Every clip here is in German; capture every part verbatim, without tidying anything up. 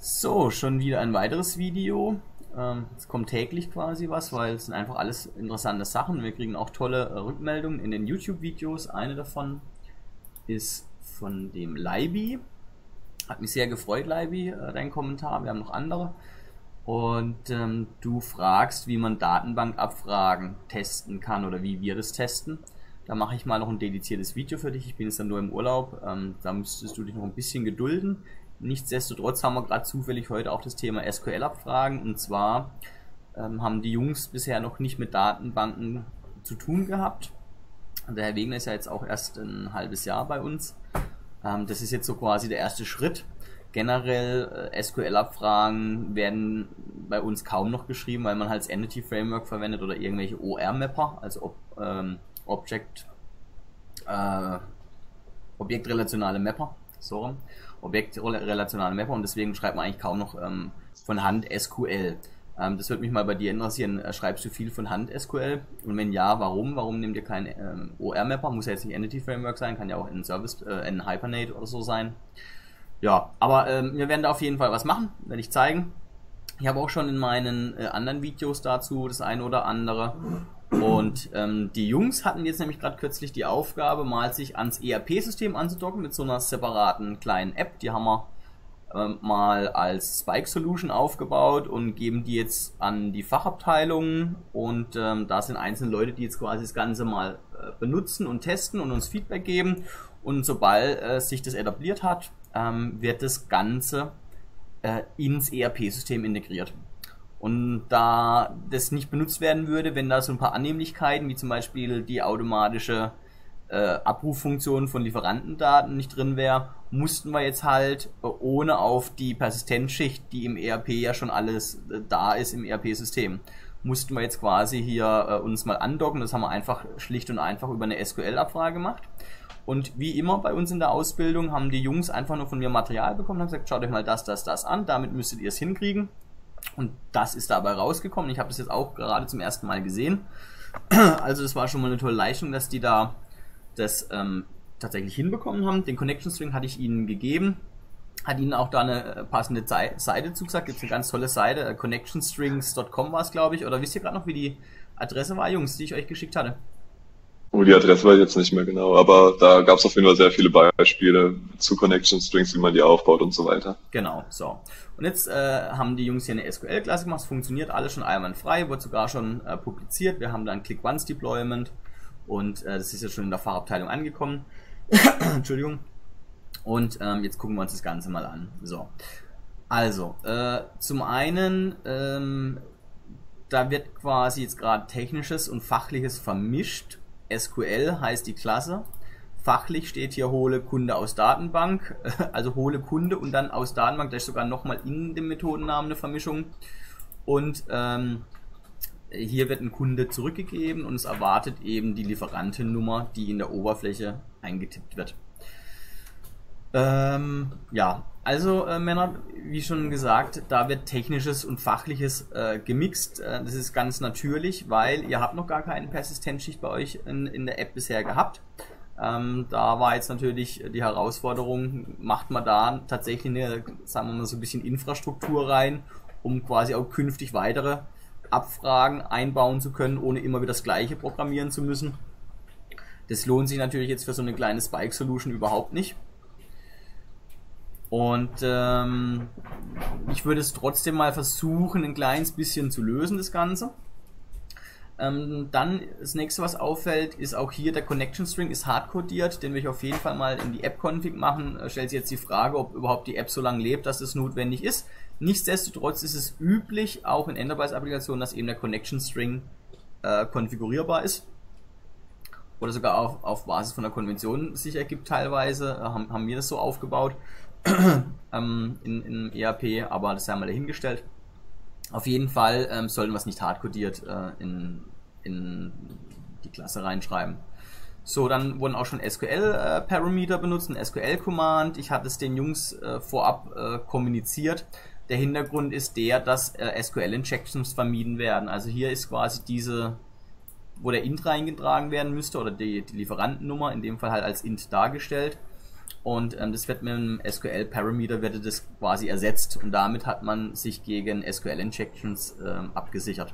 So, schon wieder ein weiteres Video. Ähm, es kommt täglich quasi was, weil es sind einfach alles interessante Sachen. Wir kriegen auch tolle äh, Rückmeldungen in den YouTube-Videos. Eine davon ist von dem Leibi. Hat mich sehr gefreut, Leibi, äh, dein Kommentar. Wir haben noch andere. Und ähm, du fragst, wie man Datenbankabfragen testen kann oder wie wir das testen. Da mache ich mal noch ein dediziertes Video für dich. Ich bin jetzt dann nur im Urlaub. Ähm, da müsstest du dich noch ein bisschen gedulden. Nichtsdestotrotz haben wir gerade zufällig heute auch das Thema S Q L-Abfragen. Und zwar ähm, haben die Jungs bisher noch nicht mit Datenbanken zu tun gehabt. Der Herr Wegner ist ja jetzt auch erst ein halbes Jahr bei uns. Ähm, das ist jetzt so quasi der erste Schritt. Generell äh, S Q L-Abfragen werden bei uns kaum noch geschrieben, weil man halt das Entity Framework verwendet oder irgendwelche O R-Mapper, also ob, ähm, Object, äh, objektrelationale Mapper, so, objektrelationale Mapper, und deswegen schreibt man eigentlich kaum noch ähm, von Hand S Q L. Ähm, das würde mich mal bei dir interessieren. Äh, schreibst du viel von Hand S Q L? Und wenn ja, warum? Warum nehmt ihr keinen ähm, O R-Mapper? Muss ja jetzt nicht Entity Framework sein, kann ja auch ein Service, äh, ein Hibernate oder so sein. Ja, aber ähm, wir werden da auf jeden Fall was machen, werde ich zeigen. Ich habe auch schon in meinen äh, anderen Videos dazu das eine oder andere. Und ähm, die Jungs hatten jetzt nämlich gerade kürzlich die Aufgabe, mal sich ans E R P-System anzudocken mit so einer separaten kleinen App. Die haben wir ähm, mal als Spike Solution aufgebaut und geben die jetzt an die Fachabteilungen. Und ähm, da sind einzelne Leute, die jetzt quasi das Ganze mal äh, benutzen und testen und uns Feedback geben. Und sobald äh, sich das etabliert hat, ähm, wird das Ganze äh, ins E R P-System integriert. Und da das nicht benutzt werden würde, wenn da so ein paar Annehmlichkeiten, wie zum Beispiel die automatische äh, Abruffunktion von Lieferantendaten nicht drin wäre, mussten wir jetzt halt, äh, ohne auf die Persistenzschicht, die im E R P ja schon alles äh, da ist im E R P-System, mussten wir jetzt quasi hier äh, uns mal andocken. Das haben wir einfach schlicht und einfach über eine S Q L-Abfrage gemacht. Und wie immer bei uns in der Ausbildung haben die Jungs einfach nur von mir Material bekommen und haben gesagt, schaut euch mal das, das, das an, damit müsstet ihr es hinkriegen. Und das ist dabei rausgekommen. Ich habe das jetzt auch gerade zum ersten Mal gesehen. Also das war schon mal eine tolle Leistung, dass die da das ähm, tatsächlich hinbekommen haben. Den Connection String hatte ich ihnen gegeben. Hat ihnen auch da eine passende Seite zugesagt. Gibt es eine ganz tolle Seite. connection strings punkt com war es, glaube ich. Oder wisst ihr gerade noch, wie die Adresse war, Jungs, die ich euch geschickt hatte? Oh, die Adresse weiß ich jetzt nicht mehr genau, aber da gab es auf jeden Fall sehr viele Beispiele zu Connection Strings, wie man die aufbaut und so weiter. Genau, so. Und jetzt äh, haben die Jungs hier eine S Q L-Klasse gemacht, es funktioniert alles schon einwandfrei, wurde sogar schon äh, publiziert. Wir haben da ein Click-Once-Deployment und äh, das ist jetzt schon in der Fachabteilung angekommen. Entschuldigung. Und ähm, jetzt gucken wir uns das Ganze mal an. So. Also, äh, zum einen, ähm, da wird quasi jetzt gerade Technisches und Fachliches vermischt. S Q L heißt die Klasse. Fachlich steht hier hole Kunde aus Datenbank, also hole Kunde und dann aus Datenbank. Da ist sogar nochmal in dem Methodennamen eine Vermischung. Und ähm, hier wird ein Kunde zurückgegeben und es erwartet eben die Lieferantennummer, die in der Oberfläche eingetippt wird. Ähm, ja, also äh, Männer, wie schon gesagt, da wird Technisches und Fachliches äh, gemixt. Äh, das ist ganz natürlich, weil ihr habt noch gar keine Persistenzschicht bei euch in, in der App bisher gehabt. Ähm, da war jetzt natürlich die Herausforderung, macht man da tatsächlich eine, sagen wir mal, so ein bisschen Infrastruktur rein, um quasi auch künftig weitere Abfragen einbauen zu können, ohne immer wieder das Gleiche programmieren zu müssen. Das lohnt sich natürlich jetzt für so eine kleine Spike Solution überhaupt nicht. Und ähm, ich würde es trotzdem mal versuchen, ein kleines bisschen zu lösen, das Ganze. Ähm, dann das nächste, was auffällt, ist auch hier der Connection String ist hardcodiert, den will ich auf jeden Fall mal in die App-Config machen. Äh, stellt sich jetzt die Frage, ob überhaupt die App so lange lebt, dass es notwendig ist. Nichtsdestotrotz ist es üblich, auch in Enterprise-Applikationen, dass eben der Connection String äh, konfigurierbar ist. Oder sogar auf, auf Basis von der Konvention sich ergibt teilweise, äh, haben, haben wir das so aufgebaut. ähm, in, in E R P, aber das haben wir dahingestellt. Auf jeden Fall ähm, sollten wir es nicht hardcodiert äh, in, in die Klasse reinschreiben. So, dann wurden auch schon S Q L-Parameter äh, benutzt, ein S Q L-Command. Ich hatte es den Jungs äh, vorab äh, kommuniziert. Der Hintergrund ist der, dass äh, S Q L-Injections vermieden werden. Also hier ist quasi diese, wo der Int reingetragen werden müsste, oder die, die Lieferantennummer, in dem Fall halt als Int dargestellt. und ähm, das wird mit einem S Q L-Parameter wird das quasi ersetzt und damit hat man sich gegen S Q L-Injections ähm, abgesichert.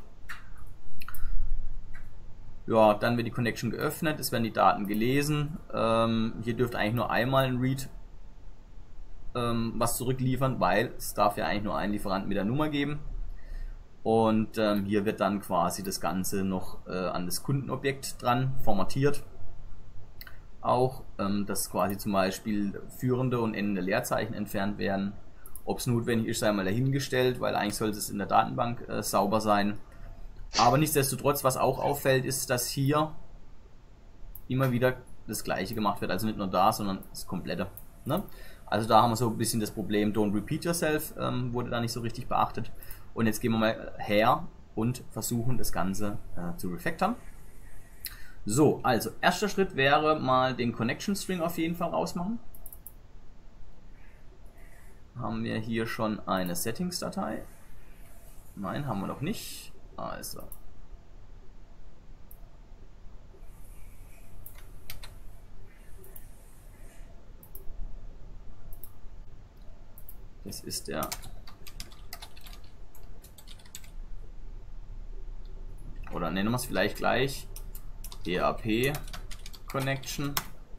Ja, dann wird die Connection geöffnet, es werden die Daten gelesen. Ähm, hier dürfte eigentlich nur einmal ein Read ähm, was zurückliefern, weil es darf ja eigentlich nur einen Lieferanten mit der Nummer geben. Und ähm, hier wird dann quasi das Ganze noch äh, an das Kundenobjekt dran formatiert. Auch, ähm, dass quasi zum Beispiel führende und endende Leerzeichen entfernt werden. Ob es notwendig ist, sei mal dahingestellt, weil eigentlich sollte es in der Datenbank äh, sauber sein. Aber nichtsdestotrotz, was auch auffällt, ist, dass hier immer wieder das Gleiche gemacht wird. Also nicht nur da, sondern das Komplette. Ne? Also da haben wir so ein bisschen das Problem, don't repeat yourself, ähm, wurde da nicht so richtig beachtet. Und jetzt gehen wir mal her und versuchen das Ganze äh, zu refactoren. So, also erster Schritt wäre mal den Connection String auf jeden Fall rausmachen. Haben wir hier schon eine Settings-Datei? Nein, haben wir noch nicht. Also. Das ist der oder nennen wir es vielleicht gleich D A P Connection.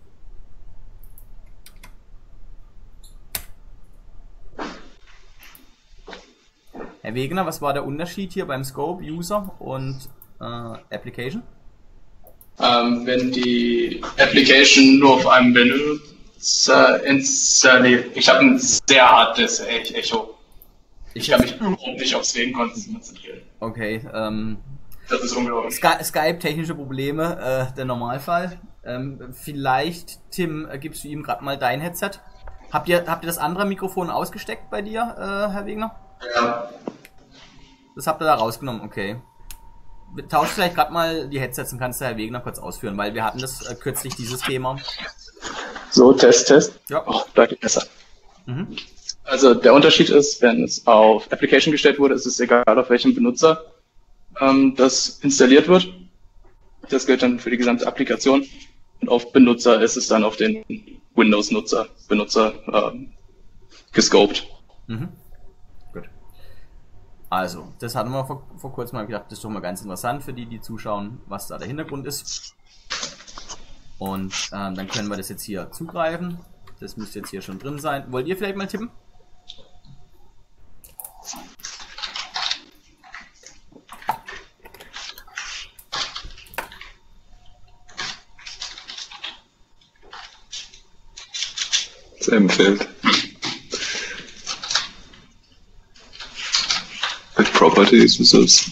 Herr Wegener, was war der Unterschied hier beim Scope, User und äh, Application? Ähm, wenn die Application nur auf einem Benutzer installiert, ich habe ein sehr hartes Echo. Ich, ich kann mich überhaupt nicht aufs Reden konzentrieren. Okay, ähm, das ist unglaublich. Sky Skype, technische Probleme, äh, der Normalfall. Ähm, vielleicht, Tim, äh, gibst du ihm gerade mal dein Headset? Habt ihr, habt ihr das andere Mikrofon ausgesteckt bei dir, äh, Herr Wegener? Ja. Das habt ihr da rausgenommen, okay. Tauscht vielleicht gerade mal die Headsets und kannst du Herr Wegener kurz ausführen, weil wir hatten das äh, kürzlich, dieses Thema. So, Test, Test. Ja. Oh, deutlich besser. Mhm. Also der Unterschied ist, wenn es auf Application gestellt wurde, ist es egal, auf welchem Benutzer ähm, das installiert wird. Das gilt dann für die gesamte Applikation. Und auf Benutzer ist es dann auf den Windows-Nutzer, Benutzer ähm, gescoped. Mhm. Gut. Also, das hatten wir vor, vor kurzem mal gedacht, das ist doch mal ganz interessant für die, die zuschauen, was da der Hintergrund ist. Und ähm, dann können wir das jetzt hier zugreifen. Das müsste jetzt hier schon drin sein. Wollt ihr vielleicht mal tippen? Das empfiehlt. Mit Properties ist es.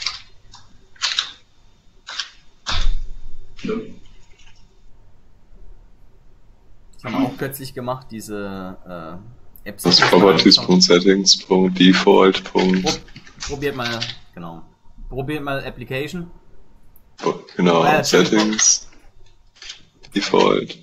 Das haben wir auch kürzlich gemacht, diese äh, Apps. Das Properties.settings.default. Probiert mal, genau. Probiert mal Application. Genau, Ah, ja, Settings, Default.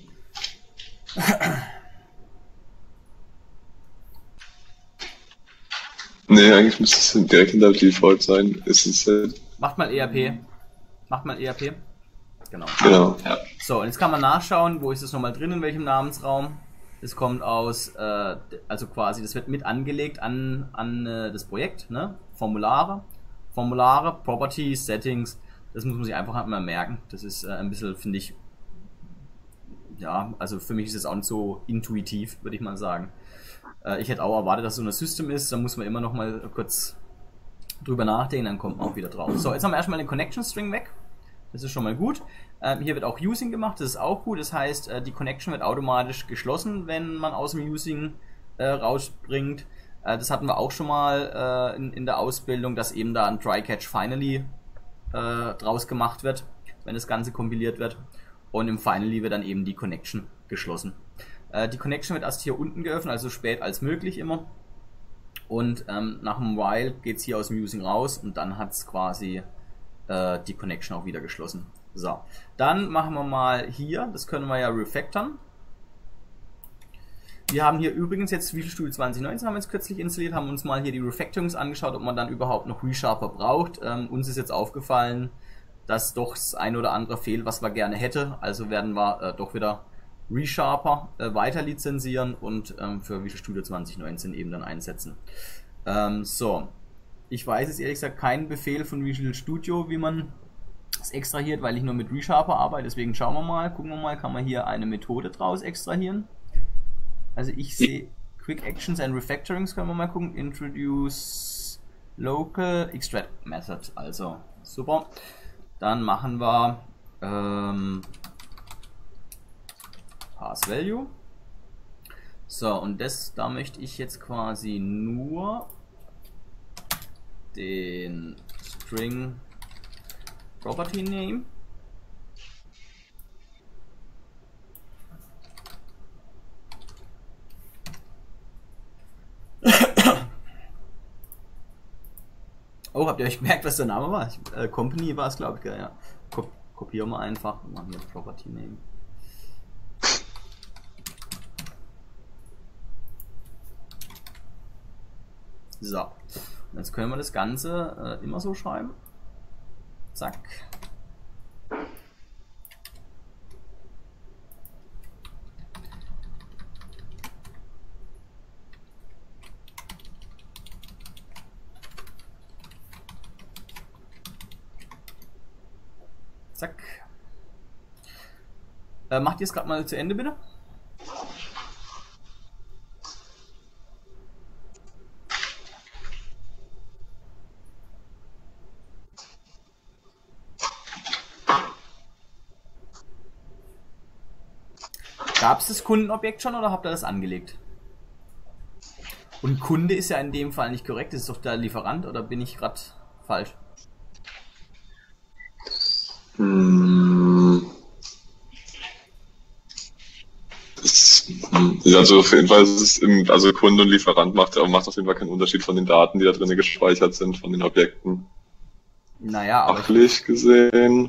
Nee, eigentlich müsste es direkt hinter Default sein. Ist es halt. Macht mal E R P. Macht mal E R P. Genau. Genau. Ja. So, und jetzt kann man nachschauen, wo ist es nochmal drin, in welchem Namensraum. Das kommt aus, äh, also quasi, das wird mit angelegt an, an äh, das Projekt, ne? Formulare. Formulare, Properties, Settings. Das muss man sich einfach mal merken. Das ist äh, ein bisschen, finde ich, ja, also für mich ist es auch nicht so intuitiv, würde ich mal sagen. Äh, ich hätte auch erwartet, dass so ein System ist, da muss man immer noch mal kurz drüber nachdenken, dann kommt man auch wieder drauf. So, jetzt haben wir erstmal den Connection String weg. Das ist schon mal gut. Ähm, hier wird auch Using gemacht, das ist auch gut. Das heißt, äh, die Connection wird automatisch geschlossen, wenn man aus dem Using äh, rausspringt. Äh, das hatten wir auch schon mal äh, in, in der Ausbildung, dass eben da ein Try Catch Finally äh, draus gemacht wird, wenn das Ganze kompiliert wird. Und im Finally wird dann eben die Connection geschlossen. Äh, die Connection wird erst hier unten geöffnet, also so spät als möglich immer. Und ähm, nach einem While geht es hier aus dem Using raus und dann hat es quasi äh, die Connection auch wieder geschlossen. So, dann machen wir mal hier, das können wir ja refactoren. Wir haben hier übrigens jetzt Visual Studio zwanzig neunzehn haben wir jetzt kürzlich installiert, haben uns mal hier die Refactorings angeschaut, ob man dann überhaupt noch ReSharper braucht. Ähm, uns ist jetzt aufgefallen, dass doch das ein oder andere fehlt, was wir gerne hätte. Also werden wir äh, doch wieder ReSharper äh, weiter lizenzieren und ähm, für Visual Studio zwanzig neunzehn eben dann einsetzen. Ähm, so, ich weiß jetzt ehrlich gesagt keinen Befehl von Visual Studio, wie man es extrahiert, weil ich nur mit ReSharper arbeite, deswegen schauen wir mal, gucken wir mal, kann man hier eine Methode draus extrahieren. Also ich sehe Quick Actions and Refactorings, können wir mal gucken, Introduce Local Extract Method, also super. Dann machen wir ähm, Pass Value. So, und das, da möchte ich jetzt quasi nur den String Property Name oh, habt ihr euch gemerkt, was der Name war? Ich, äh, Company war es, glaube ich, ja. Kop kopieren wir einfach und machen hier Property Name. So, jetzt können wir das Ganze äh, immer so schreiben. Zack. Zack. Äh, macht ihr es gerade mal zu Ende, bitte? Gab es das Kundenobjekt schon oder habt ihr das angelegt? Und Kunde ist ja in dem Fall nicht korrekt, das ist doch der Lieferant, oder bin ich gerade falsch? Hm. Das, also auf jeden Fall ist es im, also Kunde und Lieferant macht, macht auf jeden Fall keinen Unterschied von den Daten, die da drin gespeichert sind, von den Objekten. Naja, aber fachlich gesehen.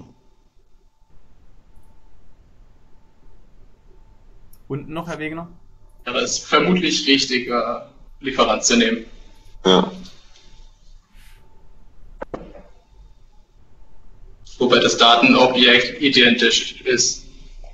Unten noch, Herr Wegener? Ja, aber es ist vermutlich richtig, äh, Lieferant zu nehmen. Ja. Wobei das Datenobjekt identisch ist.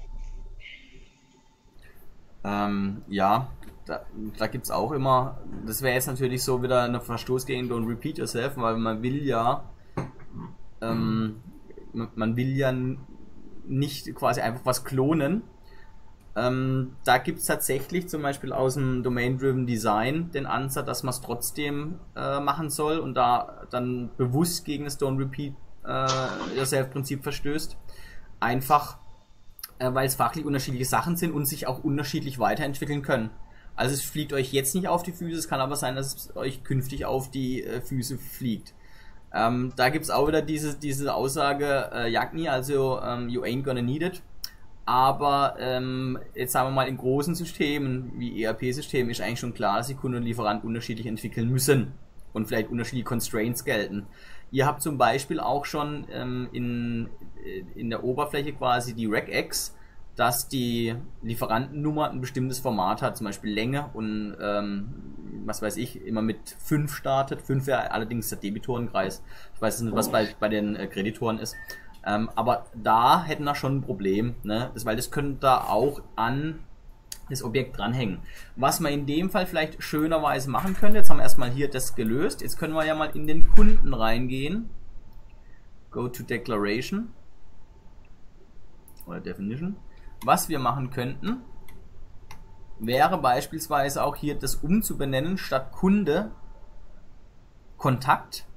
Ähm, ja, da, da gibt es auch immer, das wäre jetzt natürlich so wieder ein Verstoß gegen Don't Repeat Yourself, weil man will ja, ähm, man will ja nicht quasi einfach was klonen. Ähm, da gibt es tatsächlich zum Beispiel aus dem Domain-Driven Design den Ansatz, dass man es trotzdem äh, machen soll und da dann bewusst gegen das Don't Repeat äh, Yourself-Prinzip verstößt. Einfach, äh, weil es fachlich unterschiedliche Sachen sind und sich auch unterschiedlich weiterentwickeln können. Also es fliegt euch jetzt nicht auf die Füße, es kann aber sein, dass es euch künftig auf die äh, Füße fliegt. Ähm, da gibt es auch wieder diese, diese Aussage, äh, Jagni, also ähm, you ain't gonna need it. Aber ähm, jetzt sagen wir mal, in großen Systemen wie E R P-Systemen ist eigentlich schon klar, dass die Kunde und Lieferant unterschiedlich entwickeln müssen und vielleicht unterschiedliche Constraints gelten. Ihr habt zum Beispiel auch schon ähm, in, in der Oberfläche quasi die Regex, dass die Lieferantennummer ein bestimmtes Format hat, zum Beispiel Länge und ähm, was weiß ich, immer mit fünf startet. fünf wäre allerdings der Debitorenkreis. Ich weiß nicht, was bei, bei den äh, Kreditoren ist. Ähm, aber da hätten wir schon ein Problem, ne? Das, weil das könnte da auch an das Objekt dranhängen. Was man in dem Fall vielleicht schönerweise machen könnte, jetzt haben wir erstmal hier das gelöst, jetzt können wir ja mal in den Kunden reingehen. Go to Declaration oder Definition. Was wir machen könnten, wäre beispielsweise auch hier das umzubenennen statt Kunde Kontakt.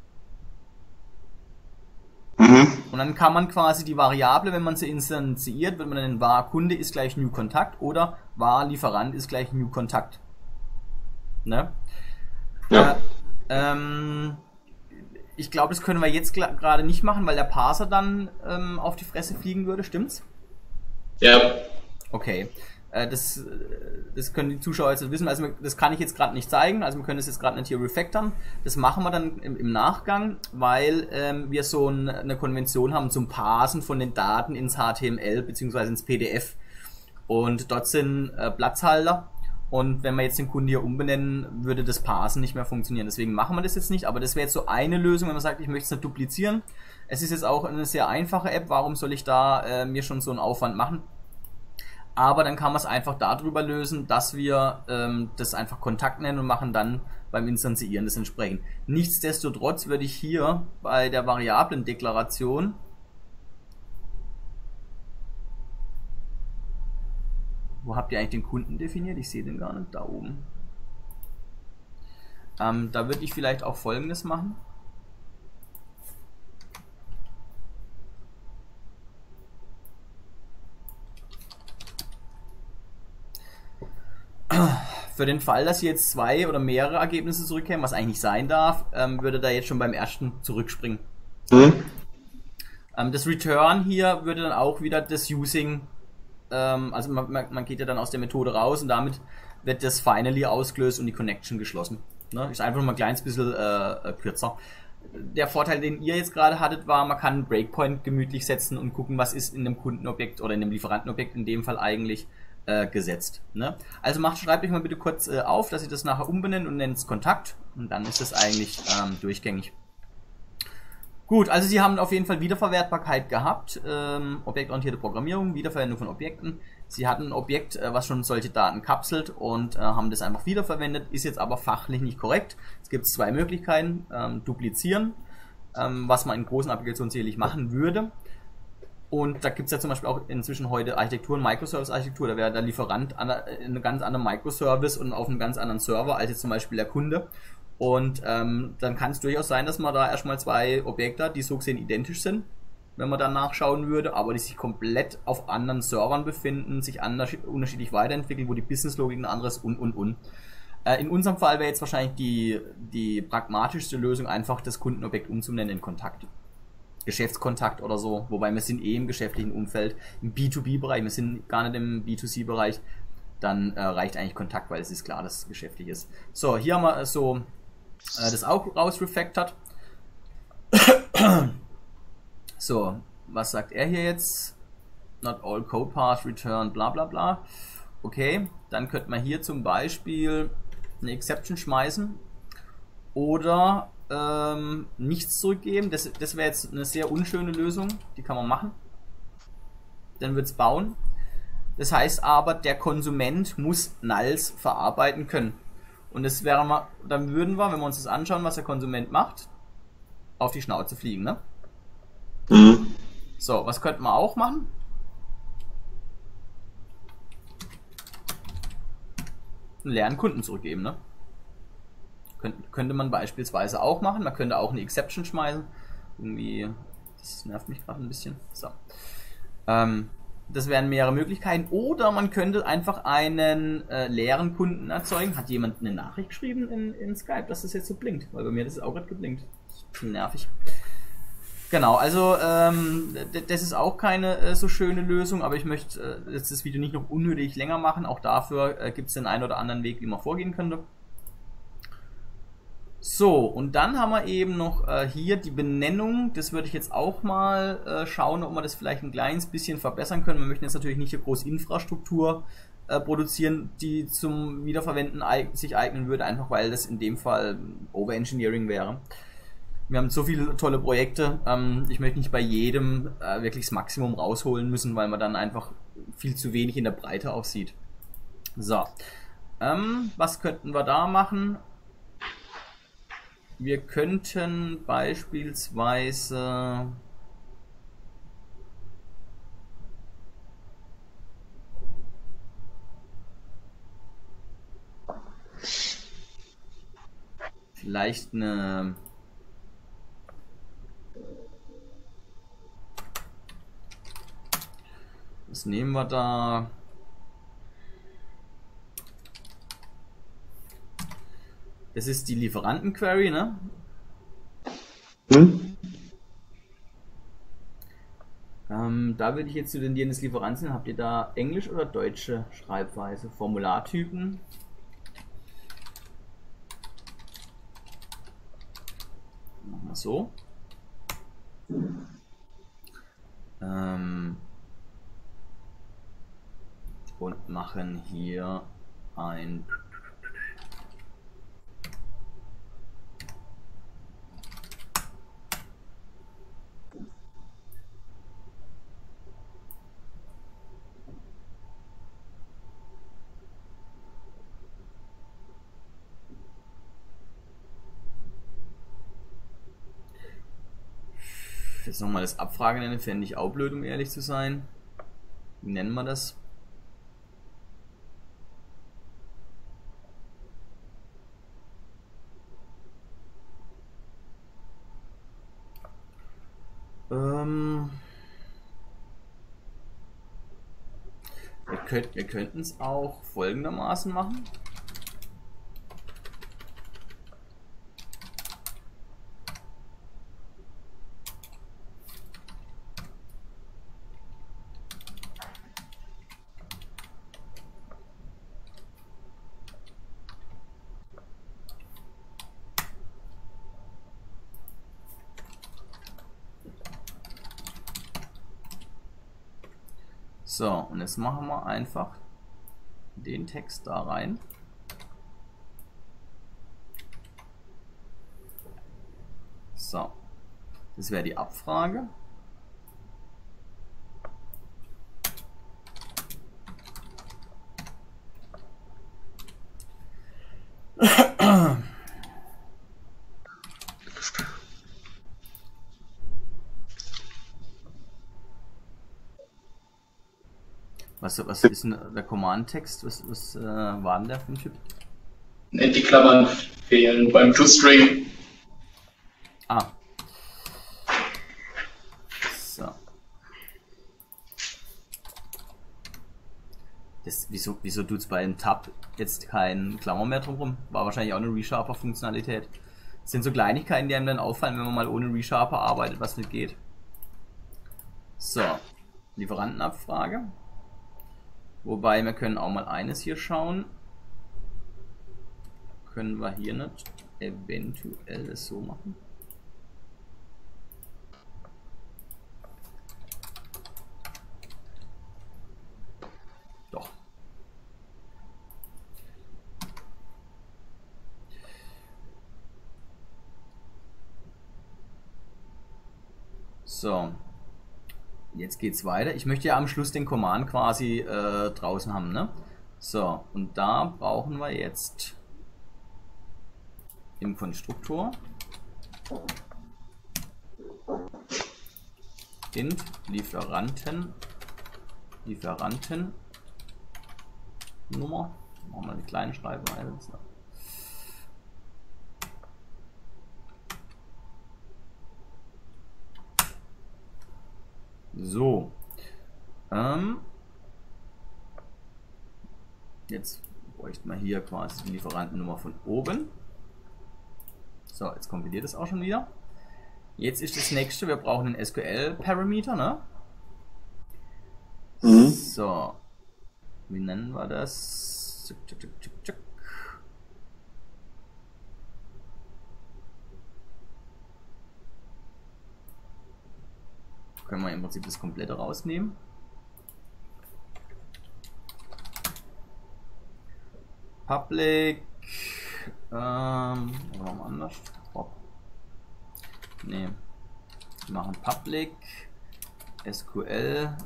Mhm. Und dann kann man quasi die Variable, wenn man sie instanziert, wird man dann var Kunde ist gleich New Kontakt oder var Lieferant ist gleich New Kontakt. Ne? Ja. Äh, ähm, ich glaube, das können wir jetzt gerade nicht machen, weil der Parser dann ähm, auf die Fresse fliegen würde, stimmt's? Ja. Okay. Äh, das, das können die Zuschauer jetzt wissen. Also das kann ich jetzt gerade nicht zeigen. Also wir können das jetzt gerade nicht hier refactoren. Das machen wir dann im, im Nachgang, weil ähm, wir so ein, eine Konvention haben zum Parsen von den Daten ins H T M L bzw. ins P D F. Und dort sind äh, Platzhalter. Und wenn wir jetzt den Kunden hier umbenennen, würde das Parsen nicht mehr funktionieren. Deswegen machen wir das jetzt nicht. Aber das wäre jetzt so eine Lösung, wenn man sagt, ich möchte es nicht duplizieren. Es ist jetzt auch eine sehr einfache App. Warum soll ich da äh, mir schon so einen Aufwand machen? Aber dann kann man es einfach darüber lösen, dass wir ähm, das einfach Kontakt nennen und machen dann beim Instanzieren das entsprechend. Nichtsdestotrotz würde ich hier bei der Variablendeklaration wo habt ihr eigentlich den Kunden definiert? Ich sehe den gar nicht, da oben. Ähm, da würde ich vielleicht auch Folgendes machen. Für den Fall, dass hier jetzt zwei oder mehrere Ergebnisse zurückkämen, was eigentlich nicht sein darf, ähm, würde da jetzt schon beim ersten zurückspringen. Mhm. Ähm, das Return hier würde dann auch wieder das Using, ähm, also man, man geht ja dann aus der Methode raus und damit wird das Finally ausgelöst und die Connection geschlossen. Ne? Ist einfach nur mal ein kleines bisschen äh, kürzer. Der Vorteil, den ihr jetzt gerade hattet, war, man kann einen Breakpoint gemütlich setzen und gucken, was ist in dem Kundenobjekt oder in dem Lieferantenobjekt in dem Fall eigentlich äh, gesetzt. Ne? Also macht, schreibt euch mal bitte kurz äh, auf, dass ihr das nachher umbenennt und nennt es Kontakt und dann ist es eigentlich ähm, durchgängig. Gut, also sie haben auf jeden Fall Wiederverwertbarkeit gehabt, ähm, objektorientierte Programmierung, Wiederverwendung von Objekten. Sie hatten ein Objekt, äh, was schon solche Daten kapselt und äh, haben das einfach wiederverwendet, ist jetzt aber fachlich nicht korrekt. Es gibt zwei Möglichkeiten, ähm, duplizieren, ähm, was man in großen Applikationen sicherlich machen würde. Und da gibt es ja zum Beispiel auch inzwischen heute Architekturen, Microservice-Architektur, da wäre der Lieferant an einem ganz anderen Microservice und auf einem ganz anderen Server als jetzt zum Beispiel der Kunde. Und ähm, dann kann es durchaus sein, dass man da erstmal zwei Objekte hat, die so gesehen identisch sind, wenn man dann nachschauen würde, aber die sich komplett auf anderen Servern befinden, sich anders, unterschiedlich weiterentwickeln, wo die Businesslogik eine andere ist und, und, und. Äh, in unserem Fall wäre jetzt wahrscheinlich die, die pragmatischste Lösung, einfach das Kundenobjekt umzunennen in Kontakt. Geschäftskontakt oder so, wobei wir sind eh im geschäftlichen Umfeld, im B zwei B-Bereich, wir sind gar nicht im B zwei C-Bereich, dann äh, reicht eigentlich Kontakt, weil es ist klar, dass es geschäftlich ist. So, hier haben wir so äh, das auch rausrefactored. So, was sagt er hier jetzt? Not all code paths return bla bla bla. Okay, dann könnte man hier zum Beispiel eine Exception schmeißen oder ähm, nichts zurückgeben. Das, das wäre jetzt eine sehr unschöne Lösung, die kann man machen. Dann wird es bauen. Das heißt aber, der Konsument muss Nulls verarbeiten können. Und das wäre mal, dann würden wir, wenn wir uns das anschauen, was der Konsument macht, auf die Schnauze fliegen, ne? Mhm. So, was könnten wir auch machen? Einen leeren Kunden zurückgeben, ne? Könnt, könnte man beispielsweise auch machen. Man könnte auch eine Exception schmeißen. Irgendwie, das nervt mich gerade ein bisschen. So. Ähm, Das wären mehrere Möglichkeiten. Oder man könnte einfach einen äh, leeren Kunden erzeugen. Hat jemand eine Nachricht geschrieben in, in Skype, dass das jetzt so blinkt? Weil bei mir das ist auch gerade geblinkt. Das ist schon nervig. Genau, also ähm, das ist auch keine äh, so schöne Lösung, aber ich möchte äh, jetzt das Video nicht noch unnötig länger machen. Auch dafür äh, gibt es den einen oder anderen Weg, wie man vorgehen könnte. So, und dann haben wir eben noch äh, hier die Benennung. Das würde ich jetzt auch mal äh, schauen, ob wir das vielleicht ein kleines bisschen verbessern können. Wir möchten jetzt natürlich nicht eine große Infrastruktur äh, produzieren, die zum Wiederverwenden eig sich eignen würde, einfach weil das in dem Fall Overengineering wäre. Wir haben so viele tolle Projekte. Ähm, ich möchte nicht bei jedem äh, wirklich das Maximum rausholen müssen, weil man dann einfach viel zu wenig in der Breite aussieht. So, ähm, was könnten wir da machen? Wir könnten beispielsweise vielleicht eine was nehmen wir da? Das ist die Lieferanten-Query, ne? Hm? Ähm, da würde ich jetzt zu den Dienen des Lieferanten, habt ihr da Englisch oder deutsche Schreibweise? Formulartypen. Machen wir so. Ähm, und machen hier ein Jetzt nochmal das Abfragen nennen, fände ich auch blöd, um ehrlich zu sein. Wie nennen wir das? Ähm, wir könnt, wir könnten es auch folgendermaßen machen. So, und jetzt machen wir einfach den Text da rein. So, das wäre die Abfrage. Was, was ist denn der Command-Text? Was, was äh, war denn der für ein Typ? Die Klammern fehlen beim ToString. Ah. So. Das, wieso wieso tut es bei einem Tab jetzt kein Klammer mehr drumherum? War wahrscheinlich auch eine Resharper-Funktionalität. Das sind so Kleinigkeiten, die einem dann auffallen, wenn man mal ohne Resharper arbeitet, was nicht geht. So. Lieferantenabfrage. Wobei, wir können auch mal eines hier schauen. Können wir hier nicht eventuell das so machen? Doch. So. Jetzt geht's weiter. Ich möchte ja am Schluss den Command quasi äh, draußen haben, ne? So, und da brauchen wir jetzt im Konstruktor int Lieferanten Lieferanten Nummer. Machen wir eine kleine Schreibweise. So, ähm, jetzt bräuchten wir hier quasi die Lieferantennummer von oben. So, jetzt kompiliert es auch schon wieder. Jetzt ist das nächste, wir brauchen einen S Q L-Parameter, ne? Mhm. So, wie nennen wir das? Tschick, tschick, tschick, tschick. Können wir im Prinzip das komplette rausnehmen. Public, ähm, oder mal anders. Ne, wir machen Public, S Q L.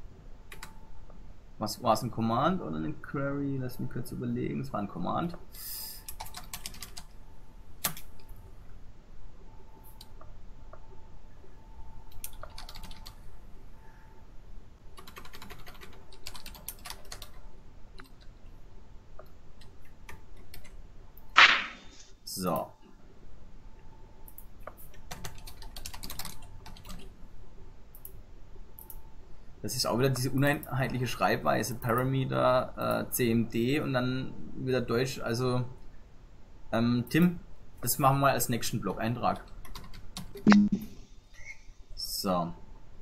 Was war es, ein Command oder eine Query? Lass mich kurz überlegen. Es war ein Command. So. Das ist auch wieder diese uneinheitliche Schreibweise, Parameter, äh, C M D und dann wieder Deutsch. Also, ähm, Tim, das machen wir als nächsten Blog-Eintrag. So.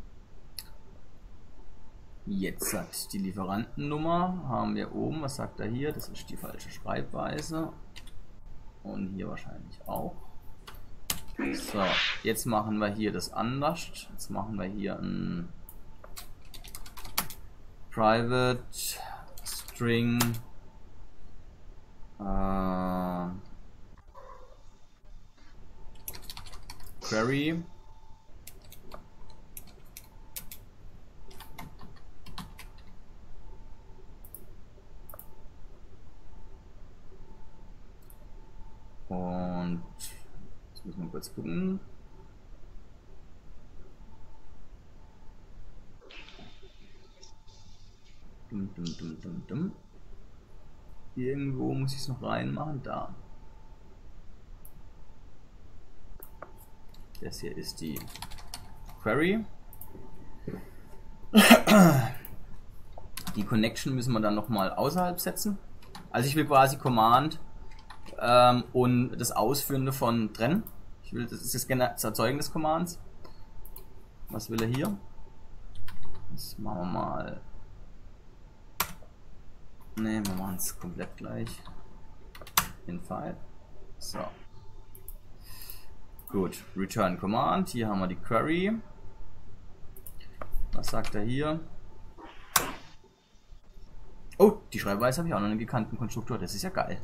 Jetzt hat die Lieferantennummer, haben wir oben, was sagt er hier? Das ist die falsche Schreibweise. Und hier wahrscheinlich auch. So, jetzt machen wir hier das anders. Jetzt machen wir hier ein Private String äh, Query. Und jetzt müssen wir kurz gucken. Dum, dum, dum, dum, dum. Irgendwo muss ich es noch reinmachen. Da. Das hier ist die Query. Die Connection müssen wir dann nochmal außerhalb setzen. Also ich will quasi Command ähm, und das Ausführende von trennen. Ich will, das ist das, das Erzeugen des Commands. Was will er hier? Das machen wir mal. Ne, wir machen es komplett gleich. In File. So. Gut, Return Command. Hier haben wir die Query. Was sagt er hier? Oh, die Schreibweise habe ich auch noch einen gekannten Konstruktor. Das ist ja geil.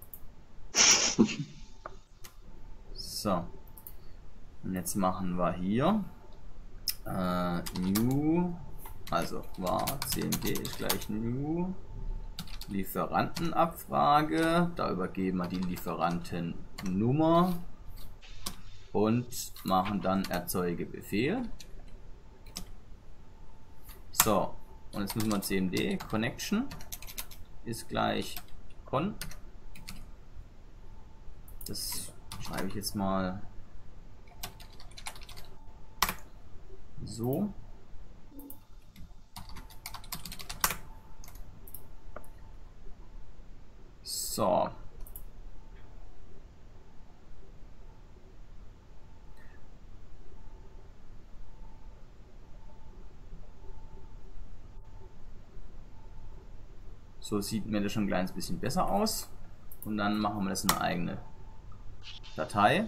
So. Und jetzt machen wir hier äh, new. Also war cmd ist gleich new. Lieferantenabfrage. Da übergeben wir die Lieferantennummer. Und machen dann erzeuge Befehl. So, und jetzt müssen wir cmd connection ist gleich con. Das schreibe ich jetzt mal so. So. So sieht mir das schon ein kleines bisschen besser aus. Und dann machen wir das in eine eigene Datei.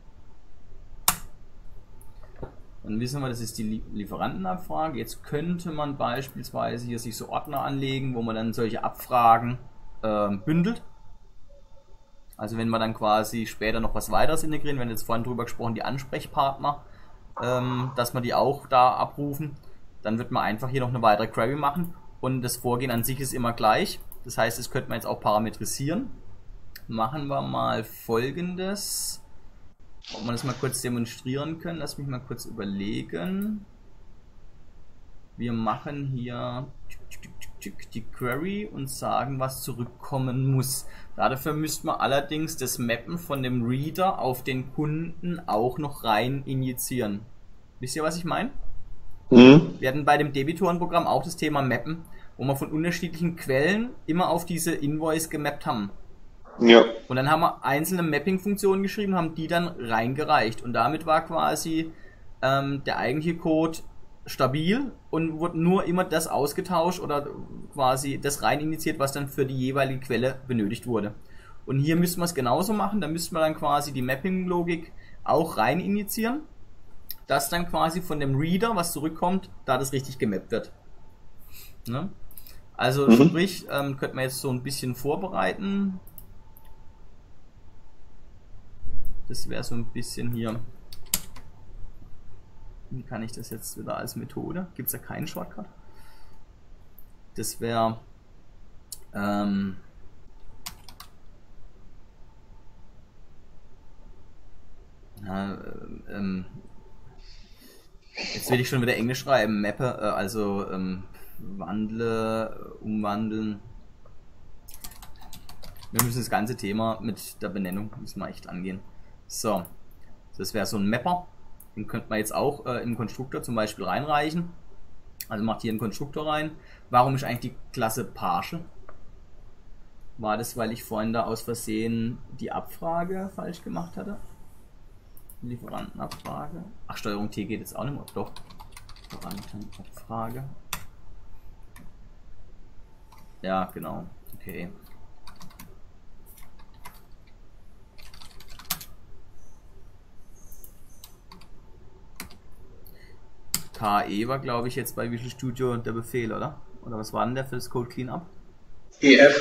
Dann wissen wir, das ist die Lieferantenabfrage. Jetzt könnte man beispielsweise hier sich so Ordner anlegen, wo man dann solche Abfragen äh, bündelt. Also wenn wir dann quasi später noch was weiteres integrieren, wir haben jetzt vorhin drüber gesprochen, die Ansprechpartner, ähm, dass wir die auch da abrufen, dann wird man einfach hier noch eine weitere Query machen. Und das Vorgehen an sich ist immer gleich. Das heißt, das könnte man jetzt auch parametrisieren. Machen wir mal Folgendes. Ob wir das mal kurz demonstrieren können. Lass mich mal kurz überlegen. Wir machen hier die Query und sagen, was zurückkommen muss. Dafür müssten wir allerdings das Mappen von dem Reader auf den Kunden auch noch rein injizieren. Wisst ihr, was ich meine? Mhm. Wir hatten bei dem Debitorenprogramm auch das Thema Mappen, wo wir von unterschiedlichen Quellen immer auf diese Invoice gemappt haben. Ja. Und dann haben wir einzelne Mapping-Funktionen geschrieben, haben die dann reingereicht. Und damit war quasi ähm, der eigentliche Code stabil und wurde nur immer das ausgetauscht oder quasi das rein initiiert, was dann für die jeweilige Quelle benötigt wurde. Und hier müssen wir es genauso machen, da müssten wir dann quasi die Mapping-Logik auch rein initiieren, dass dann quasi von dem Reader, was zurückkommt, da das richtig gemappt wird. Ne? Also mhm. sprich, ähm, könnte man jetzt so ein bisschen vorbereiten. Das wäre so ein bisschen hier. Wie kann ich das jetzt wieder als Methode? Gibt es da keinen Shortcut? Das wäre ähm, ja, ähm, jetzt will ich schon wieder Englisch schreiben. Mappe, äh, also ähm, wandle, umwandeln. Wir müssen das ganze Thema mit der Benennung müssen wir echt angehen. So, das wäre so ein Mapper. Den könnte man jetzt auch äh, im Konstruktor zum Beispiel reinreichen. Also macht hier einen Konstruktor rein. Warum ist eigentlich die Klasse Partial? War das, weil ich vorhin da aus Versehen die Abfrage falsch gemacht hatte? Lieferantenabfrage. Ach, Steuerung T geht jetzt auch nicht mehr. Doch. Lieferantenabfrage. Ja, genau. Okay. K E war, glaube ich, jetzt bei Visual Studio der Befehl, oder? Oder was war denn der für das Code Cleanup? E F.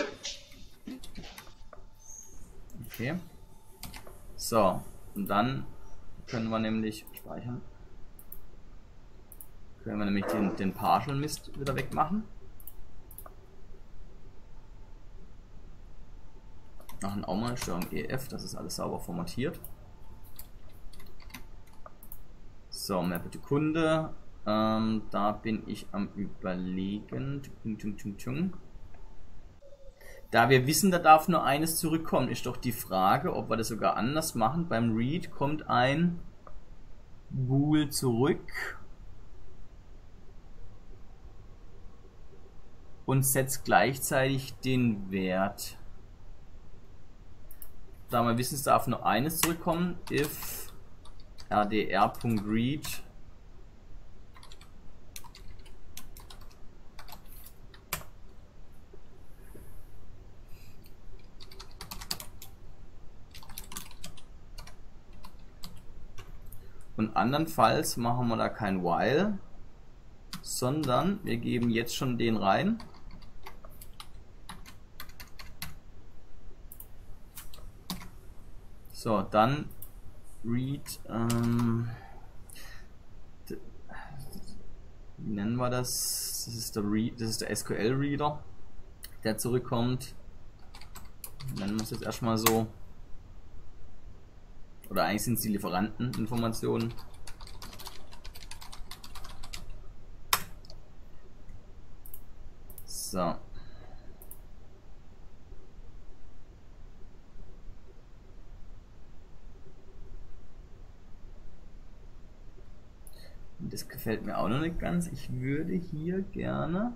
Okay. So, und dann können wir nämlich speichern. Können wir nämlich den, den Partial Mist wieder wegmachen. Machen auch mal Steuerung E F, das ist alles sauber formatiert. So, Mappe to Kunde. Ähm, da bin ich am Überlegen. Da wir wissen, da darf nur eines zurückkommen, ist doch die Frage, ob wir das sogar anders machen. Beim Read kommt ein Bool zurück und setzt gleichzeitig den Wert. Da wir wissen, es darf nur eines zurückkommen, if rdr.read und andernfalls machen wir da kein while, sondern wir geben jetzt schon den rein. So, dann read, ähm, wie nennen wir das? Das ist der Read, das ist der S Q L-Reader, der zurückkommt. Nennen wir es jetzt erstmal so. Oder eigentlich sind es die Lieferanteninformationen. So. Das gefällt mir auch noch nicht ganz. Ich würde hier gerne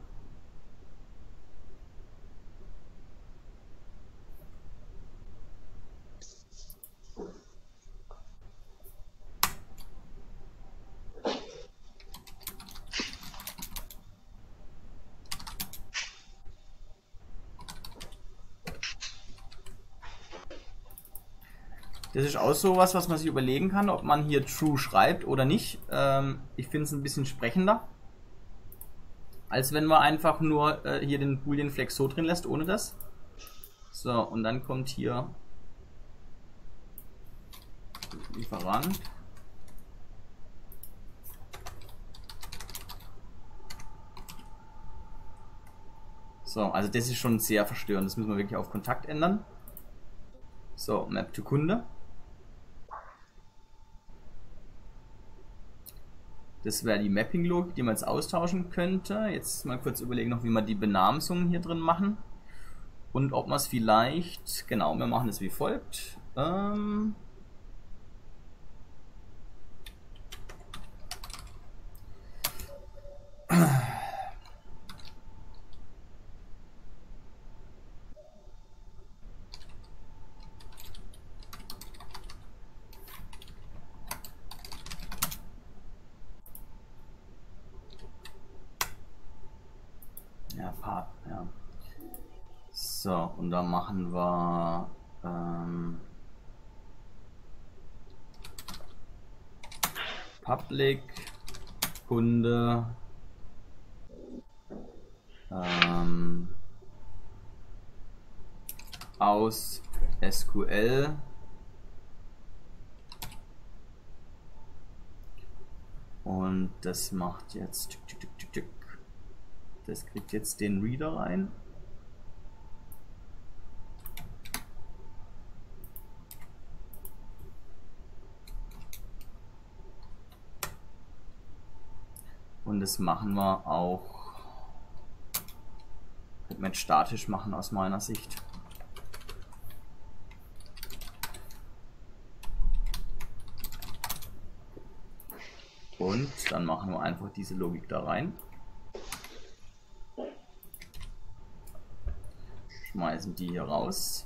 Das ist auch sowas, was man sich überlegen kann, ob man hier true schreibt oder nicht. Ähm, ich finde es ein bisschen sprechender, als wenn man einfach nur äh, hier den Boolean Flex so drin lässt, ohne das. So, und dann kommt hier Lieferant. So, also das ist schon sehr verstörend. Das müssen wir wirklich auf Kontakt ändern. So, Map to Kunde. Das wäre die Mapping-Logik, die man jetzt austauschen könnte. Jetzt mal kurz überlegen noch, wie wir die Benamsungen hier drin machen. Und ob wir es vielleicht, genau, wir machen es wie folgt. Ähm Ja, Part, ja. So, und dann machen wir ähm, Public Kunde ähm, aus S Q L und das macht jetzt das kriegt jetzt den Reader rein. Und das machen wir auch, könnte man statisch machen aus meiner Sicht. Und dann machen wir einfach diese Logik da rein. Schmeißen die hier raus.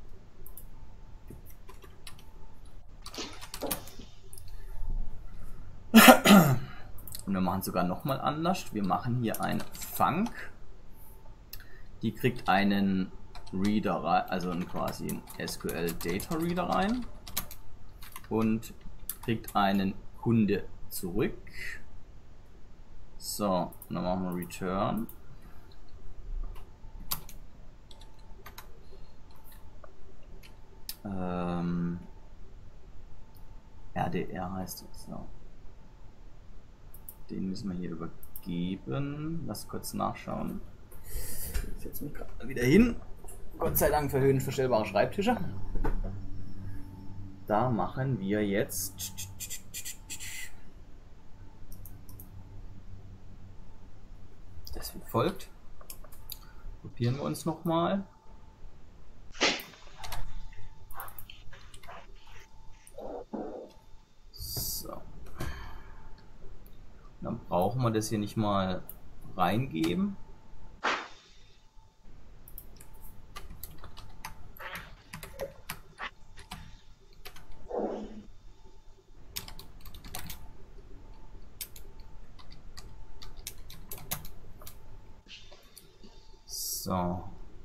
Und wir machen sogar noch mal anders. Wir machen hier ein Func. Die kriegt einen Reader rein, also quasi einen S Q L Data Reader rein und kriegt einen Kunde zurück. So, dann machen wir Return. Ähm, R D R heißt es. So. Den müssen wir hier übergeben. Lass kurz nachschauen. Ich setze mich gerade wieder hin. Gott sei Dank für höhenverstellbare Schreibtische. Da machen wir jetzt Das wie folgt. Kopieren wir uns nochmal. So. Dann brauchen wir das hier nicht mal reingeben. So.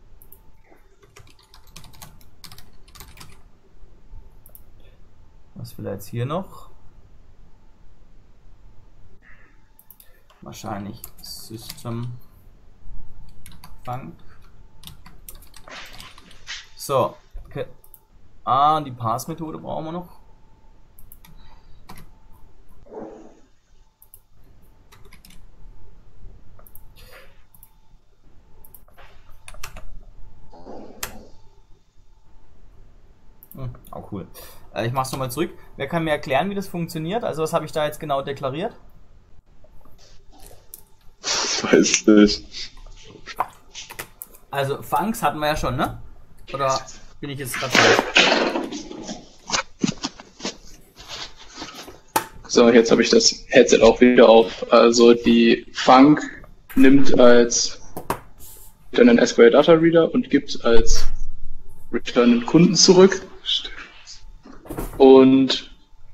Was will er jetzt hier noch? Wahrscheinlich System Func. So. Okay. Ah, die Pass-Methode brauchen wir noch. Hm, auch cool. Äh, ich mache es nochmal zurück. Wer kann mir erklären, wie das funktioniert? Also was habe ich da jetzt genau deklariert? Ich weiß nicht. Also Funcs hatten wir ja schon, ne? Oder bin ich jetzt gerade falsch? So, jetzt habe ich das Headset auch wieder auf. Also die Func nimmt als Return einen S Q L Data Reader und gibt als Return einen Kunden zurück. Und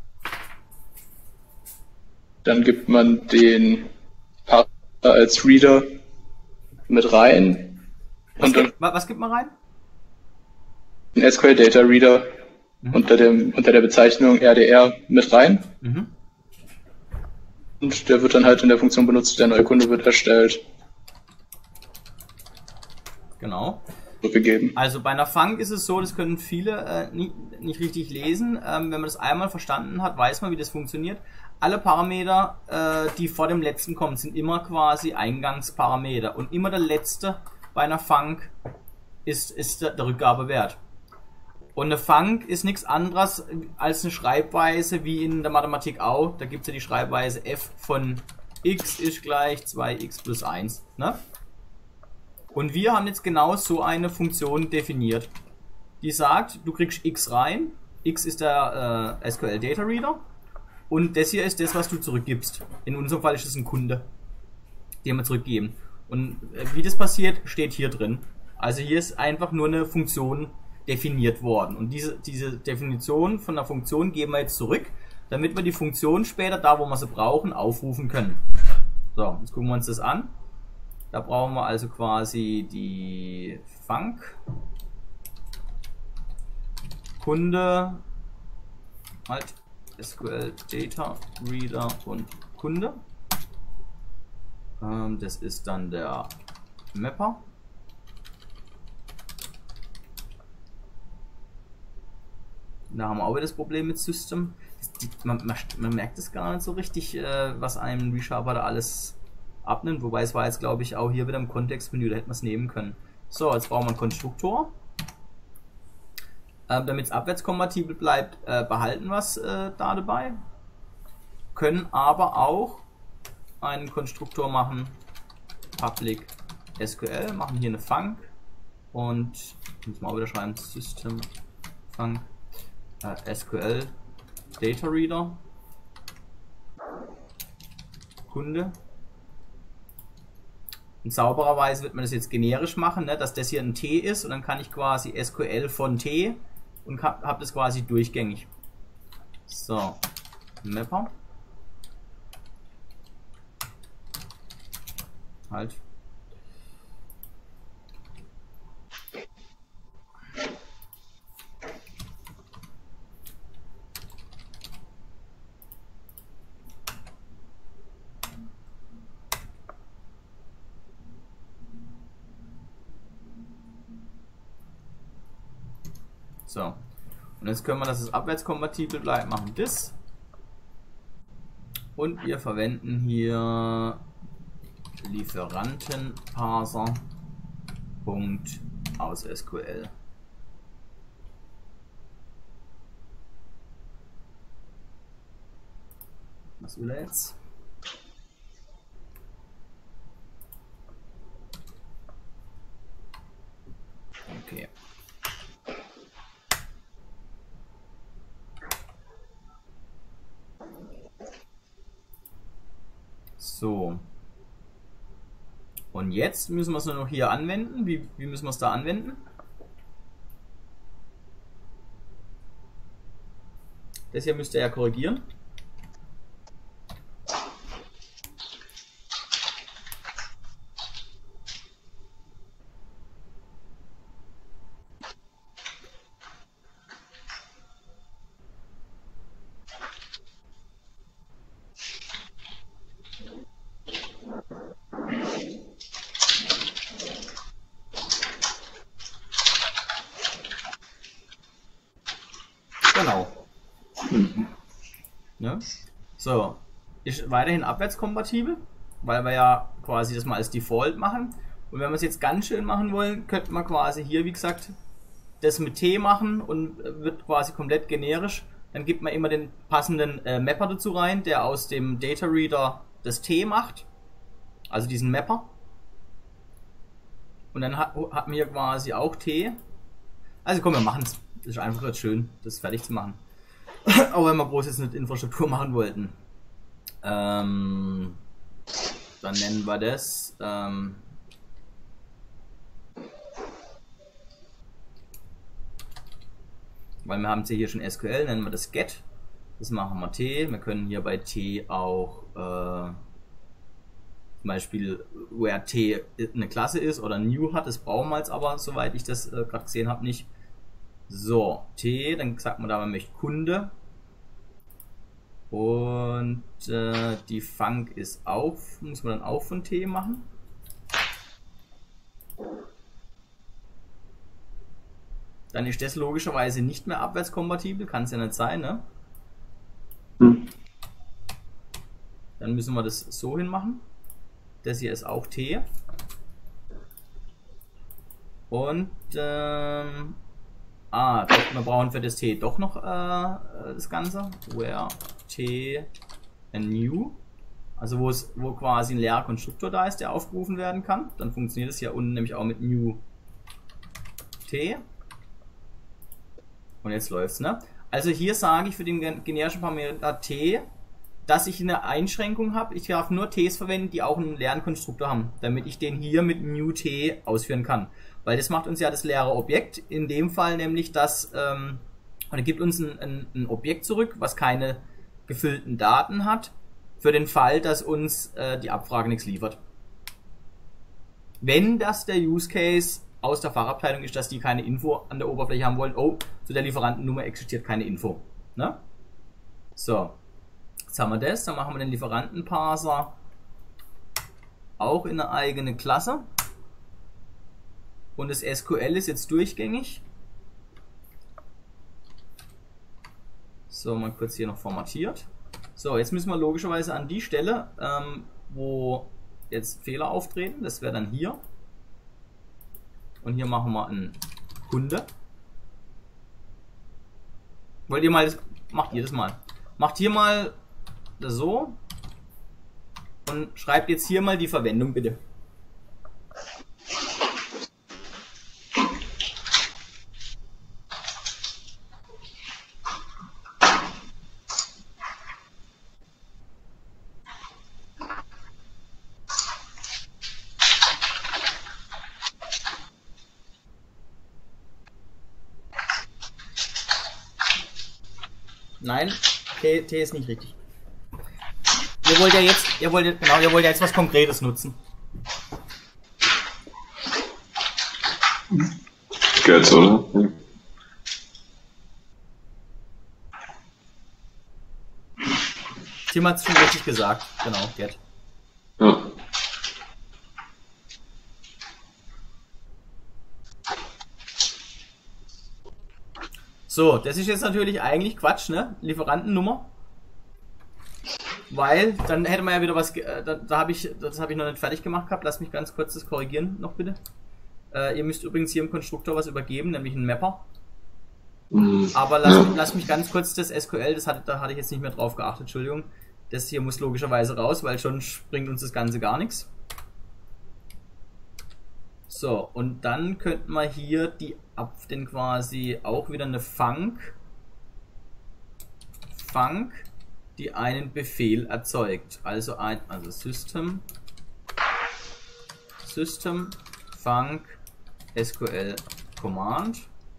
dann gibt man den Partner als Reader mit rein. Was, und dann gibt, was gibt man rein? den S Q L Data Reader mhm. unter, dem, unter der Bezeichnung R D R mit rein. Mhm. Und der wird dann halt in der Funktion benutzt, der neue Kunde wird erstellt. Genau. Gegeben. Also bei einer Func ist es so, das können viele äh, nicht, nicht richtig lesen. Ähm, wenn man das einmal verstanden hat, weiß man, wie das funktioniert. Alle Parameter, äh, die vor dem letzten kommen, sind immer quasi Eingangsparameter. Und immer der letzte bei einer Func ist, ist der, der Rückgabewert. Und eine Func ist nichts anderes als eine Schreibweise wie in der Mathematik auch. Da gibt es ja die Schreibweise f von x ist gleich zwei x plus eins. Ne? Und wir haben jetzt genau so eine Funktion definiert. Die sagt, du kriegst x rein. X ist der äh, S Q L Data Reader. Und das hier ist das, was du zurückgibst. In unserem Fall ist es ein Kunde, den wir zurückgeben. Und äh, wie das passiert, steht hier drin. Also hier ist einfach nur eine Funktion definiert worden. Und diese, diese Definition von der Funktion geben wir jetzt zurück, damit wir die Funktion später, da wo wir sie brauchen, aufrufen können. So, jetzt gucken wir uns das an. Da brauchen wir also quasi die Func, Kunde, halt, S Q L Data Reader und Kunde. Ähm, das ist dann der Mapper. Da haben wir auch wieder das Problem mit System. Die, man, man merkt es gar nicht so richtig, äh, was einem ReSharper da alles abnimmt. Wobei es war jetzt, glaube ich, auch hier wieder im Kontextmenü, da hätten wir es nehmen können. So, jetzt brauchen wir einen Konstruktor. Äh, Damit es abwärtskompatibel bleibt, äh, behalten wir es äh, da dabei. Können aber auch einen Konstruktor machen, Public S Q L, machen hier eine Func und müssen wir auch wieder schreiben, System Func. S Q L Data Reader Kunde. In sauberer Weise wird man das jetzt generisch machen, ne, dass das hier ein T ist und dann kann ich quasi S Q L von T und habe hab das quasi durchgängig. So, Mapper. Halt. So, und jetzt können wir, dass es abwärtskompatibel bleibt, machen das. Und wir verwenden hier Lieferantenparser Punkt aus S Q L. Was will er jetzt? So. Und jetzt müssen wir es nur noch hier anwenden. Wie, wie müssen wir es da anwenden? Das hier müsst ihr ja korrigieren. Genau. Ne? So, ist weiterhin abwärtskompatibel, weil wir ja quasi das mal als Default machen. Und wenn wir es jetzt ganz schön machen wollen, könnte man quasi hier, wie gesagt, das mit T machen und wird quasi komplett generisch. Dann gibt man immer den passenden äh, Mapper dazu rein, der aus dem Data Reader das T macht. Also diesen Mapper. Und dann hat, hat man hier quasi auch T. Also komm, wir machen es. Das ist einfach jetzt schön, das fertig zu machen. Auch wenn wir groß jetzt nicht Infrastruktur machen wollten. Ähm, dann nennen wir das. Ähm, weil wir haben es ja hier schon S Q L, nennen wir das Get. Das machen wir T. Wir können hier bei T auch äh, zum Beispiel, where T eine Klasse ist oder New hat. Das brauchen wir jetzt aber, soweit ich das äh, gerade gesehen habe, nicht. So, T, dann sagt man da, man möchte Kunde. Und äh, die Funk ist auch, muss man dann auch von T machen. Dann ist das logischerweise nicht mehr abwärtskompatibel, kann es ja nicht sein, ne? Hm. Dann müssen wir das so hinmachen. Das hier ist auch T. Und ähm, ah, wir brauchen für das T doch noch äh, das Ganze. Where T and new. Also wo es, wo quasi ein leerer Konstruktor da ist, der aufgerufen werden kann. Dann funktioniert es hier unten nämlich auch mit new T. Und jetzt läuft's, ne? Also hier sage ich für den generischen Parameter T, dass ich eine Einschränkung habe. Ich darf nur Ts verwenden, die auch einen leeren Konstruktor haben, damit ich den hier mit new T ausführen kann. Weil das macht uns ja das leere Objekt, in dem Fall nämlich das, ähm, oder gibt uns ein, ein, ein Objekt zurück, was keine gefüllten Daten hat, für den Fall, dass uns äh, die Abfrage nichts liefert. Wenn das der Use Case aus der Fachabteilung ist, dass die keine Info an der Oberfläche haben wollen, oh, zu der Lieferantennummer existiert keine Info. Ne? So, jetzt haben wir das, dann machen wir den Lieferantenparser auch in eine eigene Klasse. Und das S Q L ist jetzt durchgängig. So, mal kurz hier noch formatiert. So, jetzt müssen wir logischerweise an die Stelle, ähm, wo jetzt Fehler auftreten, das wäre dann hier. Und hier machen wir einen Kunde. Wollt ihr mal, das, macht ihr das mal. Macht hier mal das so. Und schreibt jetzt hier mal die Verwendung bitte. Nein, T, T ist nicht richtig. Ihr wollt ja jetzt, ihr wollt, genau, ihr wollt ja jetzt was Konkretes nutzen. Get, oder? Tim hat es schon richtig gesagt, genau, Get. Ja. So, das ist jetzt natürlich eigentlich Quatsch, ne? Lieferantennummer. Weil, dann hätte man ja wieder was, äh, da, da habe ich, das habe ich noch nicht fertig gemacht gehabt, lass mich ganz kurz das korrigieren noch bitte. Äh, ihr müsst übrigens hier im Konstruktor was übergeben, nämlich einen Mapper. Mhm. Aber lass, ja. lass mich ganz kurz das S Q L, das hatte, da hatte ich jetzt nicht mehr drauf geachtet, Entschuldigung. Das hier muss logischerweise raus, weil schon bringt uns das Ganze gar nichts. So, und dann könnten wir hier die ab den quasi auch wieder eine Funk. Funk. die einen Befehl erzeugt. Also ein also System System func S Q L Command.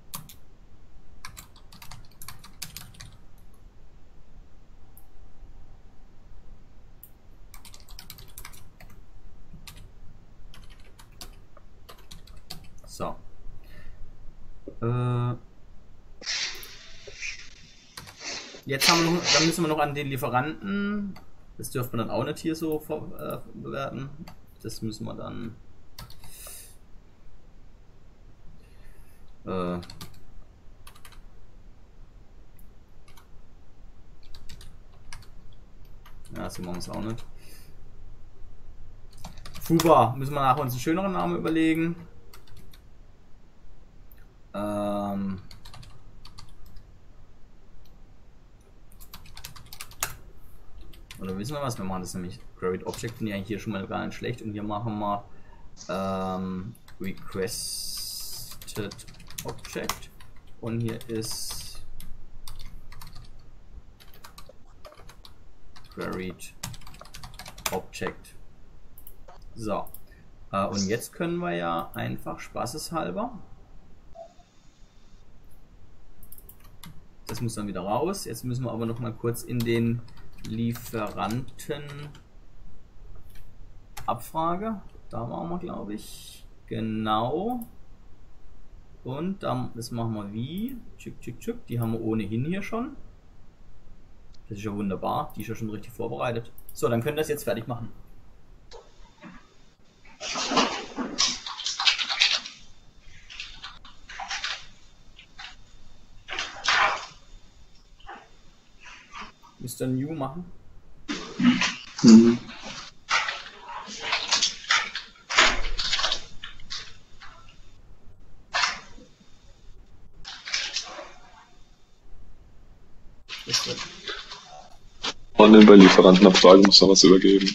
So. Äh, jetzt haben wir noch, dann müssen wir noch an den Lieferanten. Das dürfte man dann auch nicht hier so ver, äh, bewerten. Das müssen wir dann. Äh, ja, so machen wir es auch nicht. Fuba, müssen wir nachher uns einen schöneren Namen überlegen. Ähm. Oder wissen wir was? Wir machen das nämlich Create Object, finde ich eigentlich hier schon mal gar nicht schlecht. Und hier machen wir ähm, Requested Object. Und hier ist Queried Object. So. Äh, und jetzt können wir ja einfach spaßeshalber. Das muss dann wieder raus. Jetzt müssen wir aber noch mal kurz in den Lieferanten Abfrage. Da waren wir, glaube ich. Genau. Und dann, das machen wir wie? Tschick, tschick, tschick. Die haben wir ohnehin hier schon. Das ist ja wunderbar. Die ist ja schon richtig vorbereitet. So, dann können wir das jetzt fertig machen. Mister New machen. Mhm. Und bei Lieferantenabfrage muss noch was übergeben.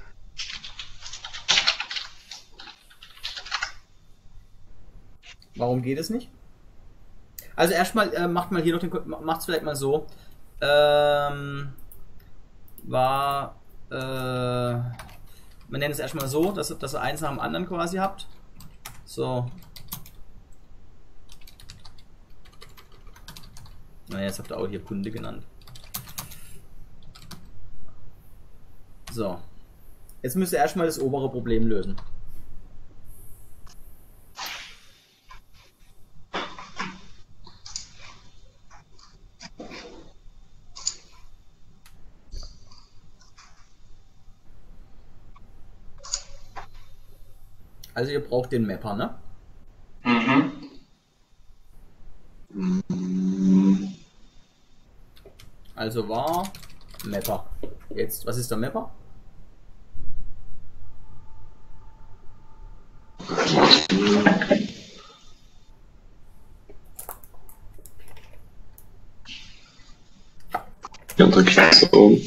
Warum geht es nicht? Also erstmal äh, macht mal hier noch den, macht es vielleicht mal so. Ähm, war, äh, wir nennen es erstmal so, dass, dass ihr eins nach dem anderen quasi habt. So. Naja, jetzt habt ihr auch hier Kunde genannt. So. Jetzt müsst ihr erstmal das obere Problem lösen. Also ihr braucht den Mapper, ne? Mhm. Also war Mapper. Jetzt, was ist der Mapper? Die andere Klasse oben.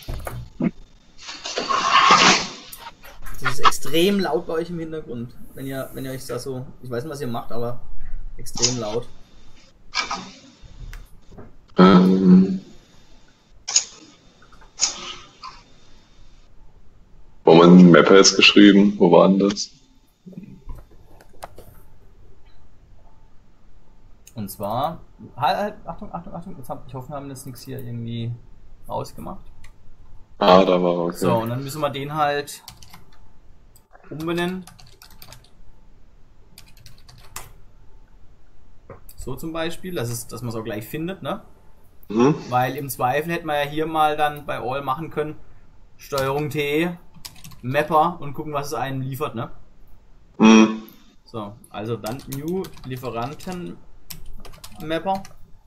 Das ist extrem laut bei euch im Hintergrund. Wenn ihr, wenn ihr euch da so, ich weiß nicht, was ihr macht, aber extrem laut. Ähm. Wo haben wir einen Mapper jetzt geschrieben? Wo war denn das? Und zwar, halt, halt, Achtung, Achtung, Achtung, jetzt hab, ich hoffe, wir haben jetzt nichts hier irgendwie rausgemacht. Ah, da war er, okay. So, und dann müssen wir den halt umbenennen. So zum Beispiel, dass, es, dass man es auch gleich findet, ne? Mhm. Weil im Zweifel hätte man ja hier mal dann bei All machen können, Steuerung T, Mapper und gucken, was es einem liefert, ne? Mhm. So, also dann New Lieferanten Mapper.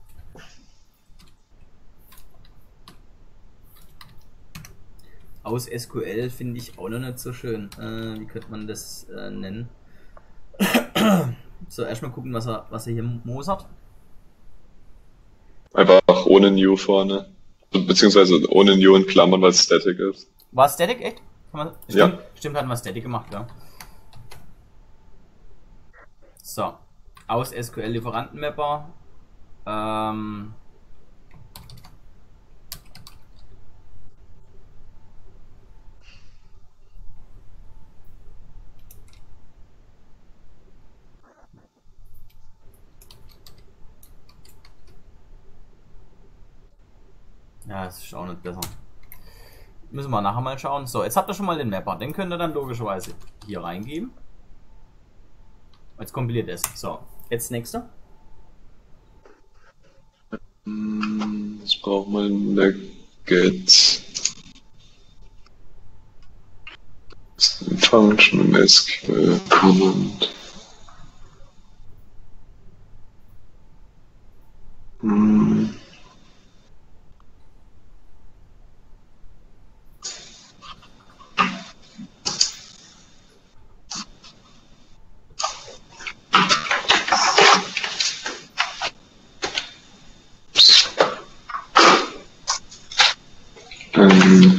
Aus S Q L finde ich auch noch nicht so schön. Äh, wie könnte man das äh, nennen? So, erstmal gucken, was er, was er hier mosert. Einfach ohne New vorne. Beziehungsweise ohne New in Klammern, weil es Static ist. War es Static, echt? Kann man, stimmt, Ja. Stimmt, hatten wir Static gemacht, ja. So, aus S Q L Lieferantenmapper. Ähm, Ja, das ist auch nicht besser. Müssen wir nachher mal schauen. So, jetzt habt ihr schon mal den Mapper. Den könnt ihr dann logischerweise hier reingeben. Jetzt kompiliert es. So, jetzt nächster. Jetzt braucht man eine Get Function im S Q L Command. Hm. Ähm.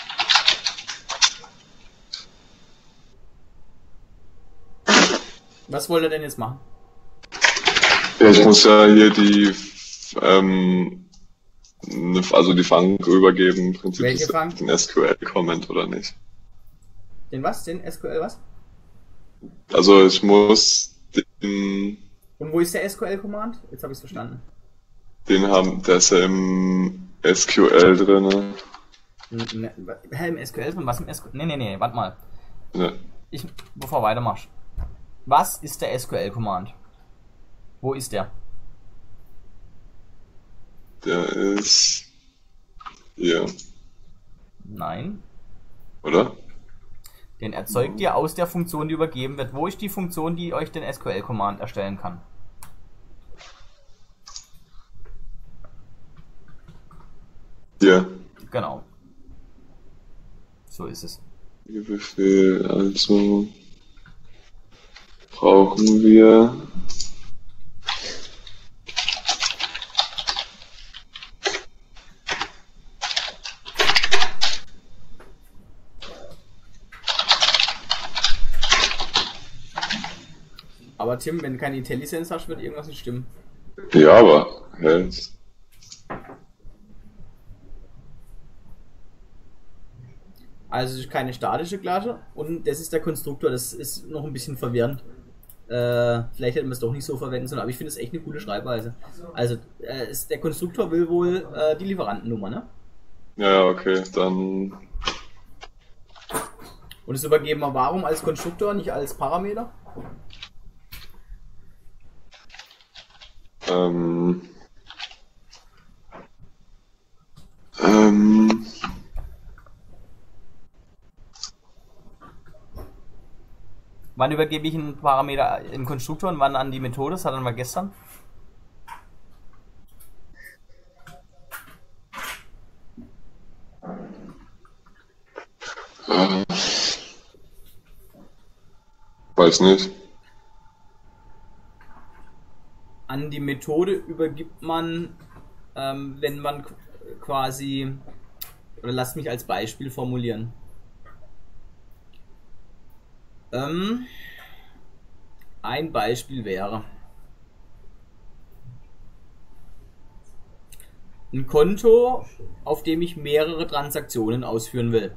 Was wollt ihr denn jetzt machen? Ja, ich muss ja hier die, ähm, ne- also die Fang übergeben, im Prinzip Welche ist Fang? den S Q L-Comment oder nicht. Den was? Den S Q L was? Also ich muss den, Und wo ist der S Q L-Command? Jetzt habe ich es verstanden. den haben, der ist ja im S Q L drin. Ne, hä, im S Q L drin? Was im S Q L? Nee, nee, nee, warte mal. Ne, Ich, bevor du weitermachst. Was ist der S Q L-Command? Wo ist der? der ist hier, Nein. oder? Den erzeugt ihr aus der Funktion, die übergeben wird. Wo ist die Funktion, die euch den S Q L-Command erstellen kann? Hier. Genau. So ist es. Ihr Befehl, also brauchen wir Aber Tim, wenn du keine IntelliSense hast, wird irgendwas nicht stimmen. ja, aber hä? Also es ist keine statische Klasse und das ist der Konstruktor, das ist noch ein bisschen verwirrend. Äh, vielleicht hätten wir es doch nicht so verwenden sollen, aber ich finde es echt eine coole Schreibweise. Also äh, ist, der Konstruktor will wohl äh, die Lieferantennummer, ne? Ja, ja, okay, dann Und das übergeben wir warum als Konstruktor, nicht als Parameter? ähm, ähm, Wann übergebe ich einen Parameter im Konstruktor und wann an die Methode? Das hatten wir gestern. äh, weiß nicht. An die Methode übergibt man, ähm, wenn man qu- quasi, oder lasst mich als Beispiel formulieren. Ähm, ein Beispiel wäre ein Konto, auf dem ich mehrere Transaktionen ausführen will.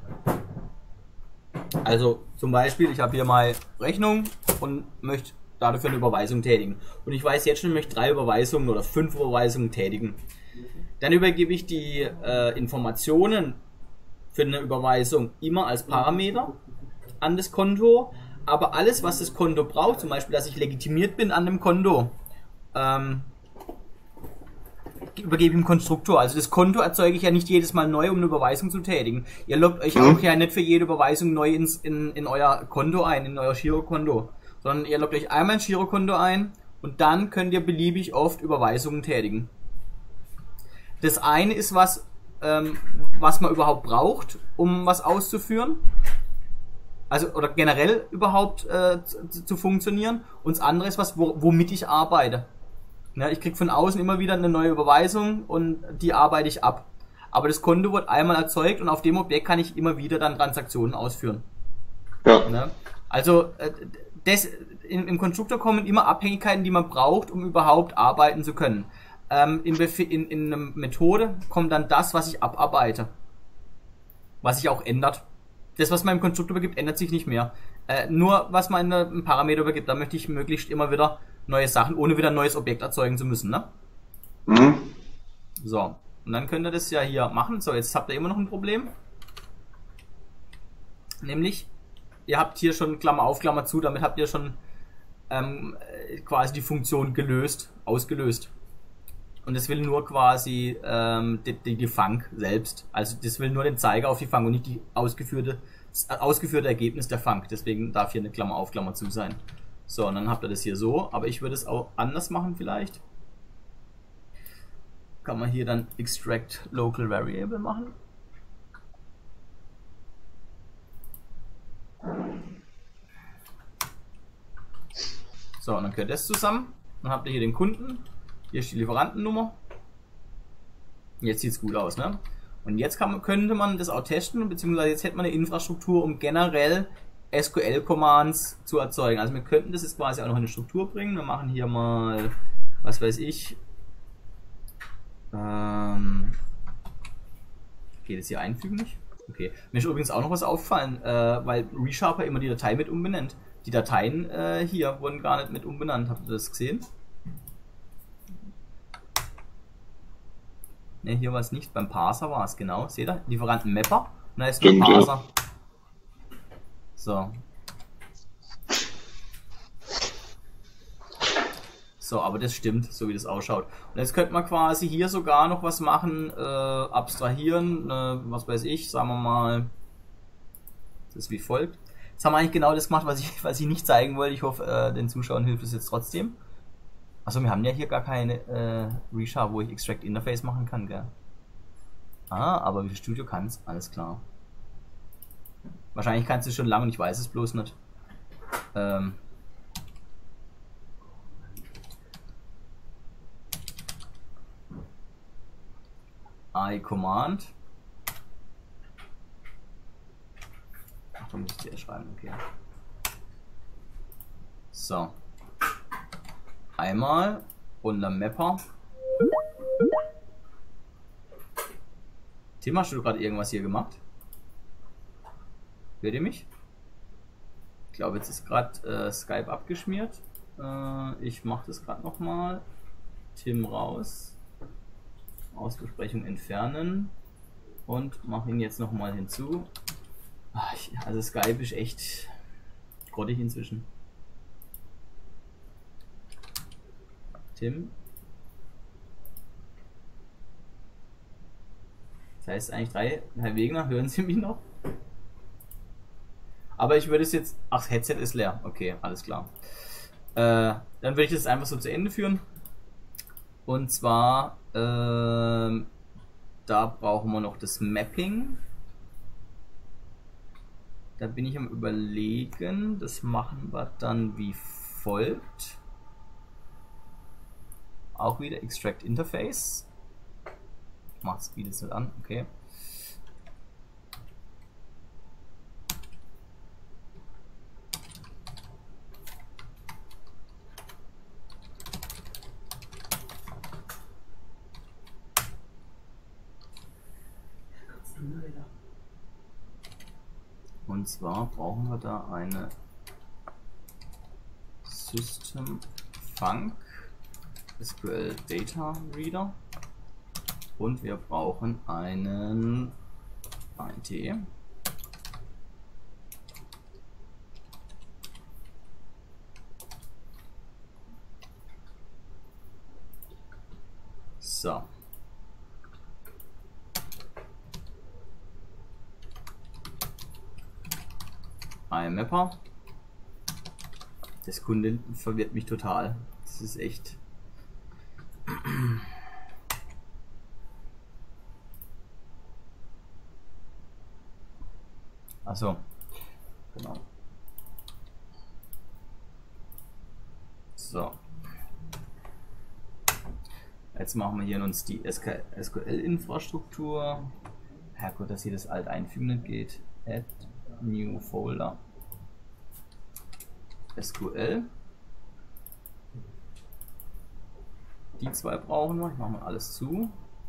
Also zum Beispiel, ich habe hier mal Rechnung und möchte dafür eine Überweisung tätigen. Und ich weiß jetzt schon, ich möchte drei Überweisungen oder fünf Überweisungen tätigen. Dann übergebe ich die äh, Informationen für eine Überweisung immer als Parameter an das Konto, aber alles, was das Konto braucht, zum Beispiel, dass ich legitimiert bin an dem Konto, ähm, übergebe ich dem Konstruktor. Also das Konto erzeuge ich ja nicht jedes Mal neu, um eine Überweisung zu tätigen. Ihr loggt euch Mhm. auch ja nicht für jede Überweisung neu ins, in, in euer Konto ein, in euer Girokonto, sondern ihr loggt euch einmal ins Girokonto ein und dann könnt ihr beliebig oft Überweisungen tätigen. Das eine ist was, ähm, was man überhaupt braucht, um was auszuführen. Also, oder generell überhaupt äh, zu, zu funktionieren. Und das andere ist was, wo, womit ich arbeite. Ja, ich krieg von außen immer wieder eine neue Überweisung und die arbeite ich ab. Aber das Konto wird einmal erzeugt und auf dem Objekt kann ich immer wieder dann Transaktionen ausführen. Ja, Ne? Also äh, das, im, im Konstruktor kommen immer Abhängigkeiten, die man braucht, um überhaupt arbeiten zu können. Ähm, in, Befe- in, in einer Methode kommt dann das, was ich abarbeite. Was sich auch ändert. Das, was man im Konstruktor übergibt, ändert sich nicht mehr. Äh, nur was man in einem Parameter übergibt, da möchte ich möglichst immer wieder neue Sachen, ohne wieder ein neues Objekt erzeugen zu müssen. Ne? mhm. So. Und dann könnt ihr das ja hier machen. So, jetzt habt ihr immer noch ein Problem. Nämlich, ihr habt hier schon Klammer auf, Klammer zu, damit habt ihr schon ähm, quasi die Funktion gelöst, ausgelöst. Und das will nur quasi ähm, die, die, die Func selbst. Also das will nur den Zeiger auf die Func und nicht die ausgeführte, das ausgeführte Ergebnis der Func. Deswegen darf hier eine Klammer auf, Klammer zu sein. So, und dann habt ihr das hier so. Aber ich würde es auch anders machen vielleicht. Kann man hier dann Extract Local Variable machen. So, und dann gehört das zusammen. Dann habt ihr hier den Kunden. Hier ist die Lieferantennummer. Jetzt sieht es gut aus, ne? Und jetzt kann man, könnte man das auch testen, beziehungsweise jetzt hätte man eine Infrastruktur, um generell S Q L-Commands zu erzeugen. Also wir könnten das jetzt quasi auch noch in eine Struktur bringen. Wir machen hier mal, was weiß ich, ähm, geht es hier einfügen nicht? Okay. Mir ist übrigens auch noch was auffallen, äh, weil ReSharper immer die Datei mit umbenennt. Die Dateien äh, hier wurden gar nicht mit umbenannt. Habt ihr das gesehen? Ne, hier war es nicht. Beim Parser war es, genau. Seht ihr? Lieferanten Mapper. Und da ist nur Parser. So. So, aber das stimmt, so wie das ausschaut. Und jetzt könnte man quasi hier sogar noch was machen, äh, abstrahieren, äh, was weiß ich, sagen wir mal, das ist wie folgt. Jetzt haben wir eigentlich genau das gemacht, was ich, was ich nicht zeigen wollte. Ich hoffe, äh, den Zuschauern hilft es jetzt trotzdem. Achso, wir haben ja hier gar keine äh, Resharp, wo ich Extract Interface machen kann, gell? Ah, aber Visual Studio kann es, alles klar. Wahrscheinlich kannst du es schon lange und ich weiß es bloß nicht. Ähm. I Command. Ach, da muss ich dir schreiben, okay. So. Einmal unter Mapper. Tim, hast du gerade irgendwas hier gemacht? Hört ihr mich? Ich glaube, jetzt ist gerade äh, Skype abgeschmiert. Äh, ich mache das gerade nochmal. Tim raus. Ausbesprechung entfernen. Und mache ihn jetzt nochmal hinzu. Ach, ich, also Skype ist echt grottig inzwischen. Tim. Das heißt eigentlich drei, Herr Wegner, hören Sie mich noch? Aber ich würde es jetzt, ach, Headset ist leer, okay, alles klar. Äh, dann würde ich das einfach so zu Ende führen. Und zwar, äh, da brauchen wir noch das Mapping. Da bin ich am Überlegen, das machen wir dann wie folgt. Auch wieder Extract Interface. Macht es bietet es nicht an, okay. Und zwar brauchen wir da eine System Func S Q L Data Reader und wir brauchen einen I T. So. iMapper. Das Kunde verwirrt mich total. Das ist echt. Achso. Genau. So. Jetzt machen wir hier uns die S Q L-Infrastruktur. Herrgott, dass hier das alt einfügen nicht geht. Add New Folder. S Q L. Die zwei brauchen wir. Ich mache mal alles zu.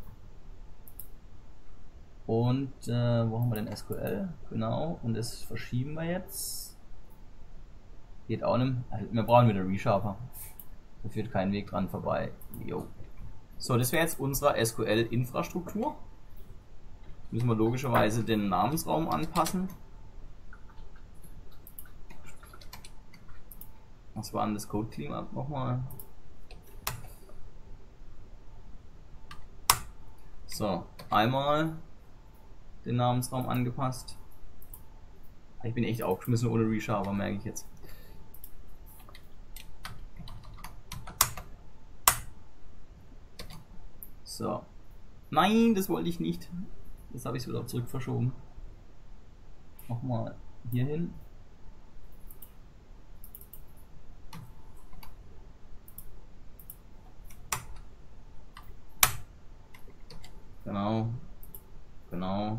Und äh, wo haben wir denn S Q L? Genau. Und das verschieben wir jetzt. Geht auch nicht. Also wir brauchen wieder ReSharper. Da führt kein Weg dran vorbei. Jo. So, das wäre jetzt unsere S Q L-Infrastruktur. Müssen wir logischerweise den Namensraum anpassen. Was war denn das Code Cleanup nochmal? So, einmal den Namensraum angepasst. Ich bin echt aufgeschmissen ohne Resharper, merke ich jetzt. So. Nein, das wollte ich nicht. Jetzt habe ich es wieder zurück verschoben. Nochmal hier hin. Genau. Genau.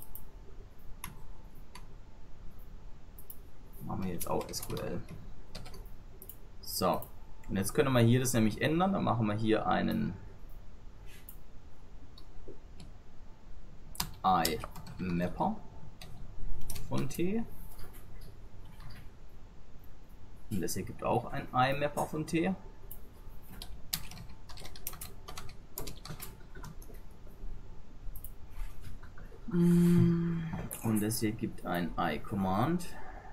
Machen wir jetzt auch S Q L. So. Und jetzt können wir hier das nämlich ändern. Dann machen wir hier einen IMapper von T. Und das ergibt auch ein IMapper von T. Und das hier gibt ein I-Command.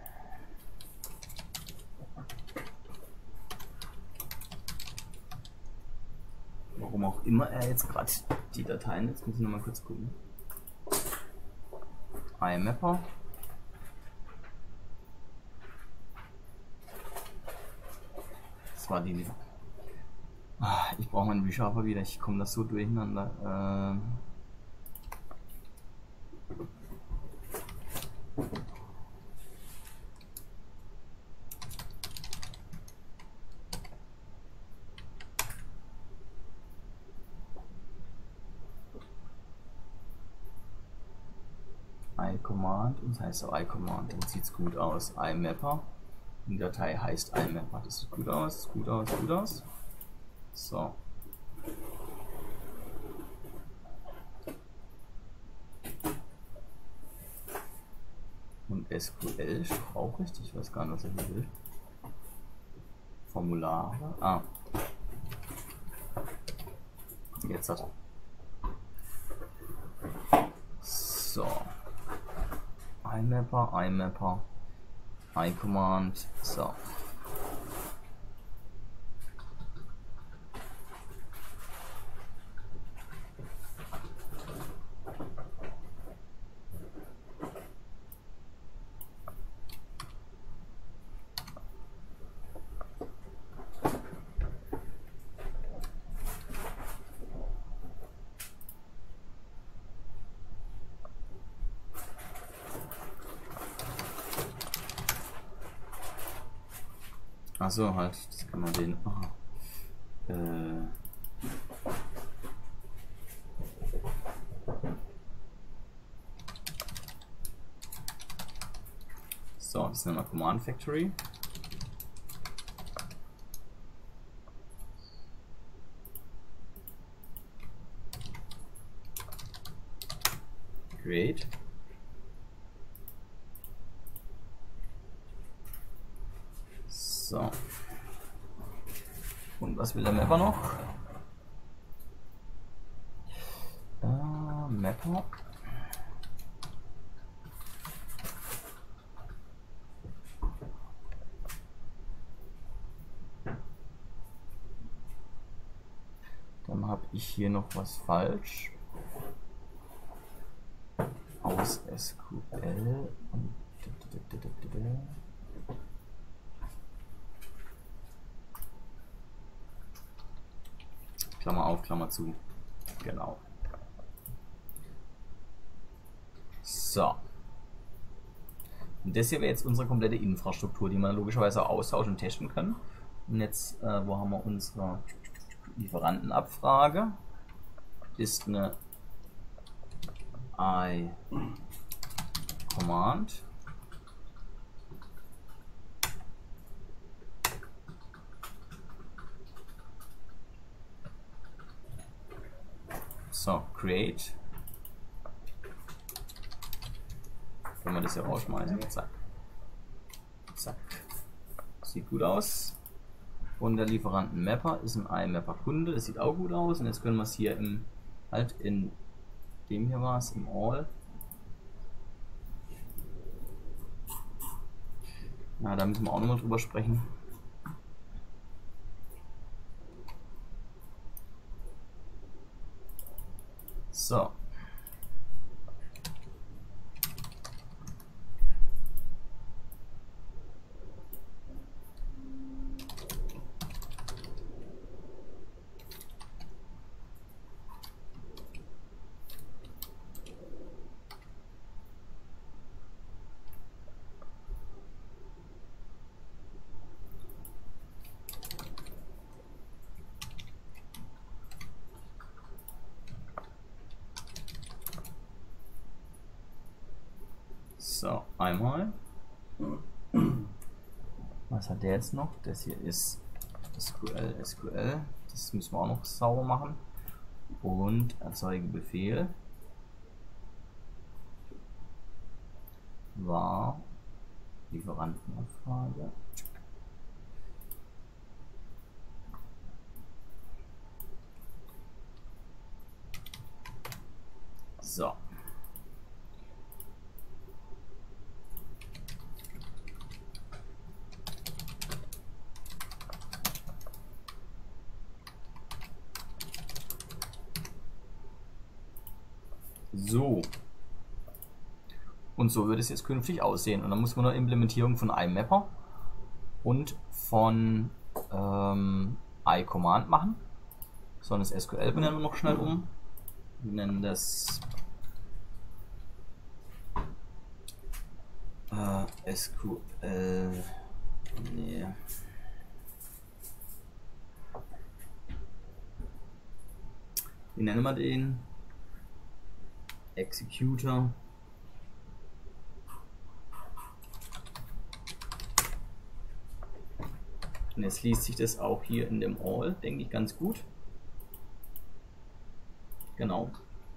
Warum auch immer er jetzt gerade die Dateien, jetzt muss ich noch mal kurz gucken. IMapper. Das war die. Ich brauche meinen Resharper wieder, ich komme das so durcheinander. Ähm I-Command, und das heißt auch I-Command, dann sieht es gut aus. IMapper, die Datei heißt IMapper, das sieht gut aus, sieht gut aus, gut aus. So. Und S Q L ist auch richtig, ich weiß gar nicht, was er hier will. Formulare, ah. Jetzt hat er. So. IMapper, IMapper, I-Command, so. Achso, halt, das kann man den. Oh. Äh. So, das nennen wir Command Factory. Create. So. Und was will der Mapper noch? Äh, Mapper. Dann habe ich hier noch was falsch. Aus S Q L und Klammer auf, Klammer zu. Genau. So. Und das hier wäre jetzt unsere komplette Infrastruktur, die wir logischerweise auch austauschen und testen können. Und jetzt, äh, wo haben wir unsere Lieferantenabfrage? Ist eine I-Command. So, create. Wenn wir das hier rausschmeißen, zack. Zack. Sieht gut aus. von der Lieferanten Mapper ist ein iMapper Kunde, das sieht auch gut aus. Und jetzt können wir es hier im, halt in dem hier war es, im All. Na, da müssen wir auch nochmal drüber sprechen. So. So, einmal. Was hat der jetzt noch? Das hier ist S Q L, S Q L. Das müssen wir auch noch sauber machen. Und erzeuge Befehl war Lieferantenabfrage. So. So. Und so wird es jetzt künftig aussehen. Und dann muss man eine Implementierung von iMapper und von ähm, iCommand machen. So, das S Q L benennen wir noch schnell um. Wir nennen das äh, S Q L. Nee. Wie nennen wir den? Executor. Und jetzt liest sich das auch hier in dem All, denke ich, ganz gut. Genau.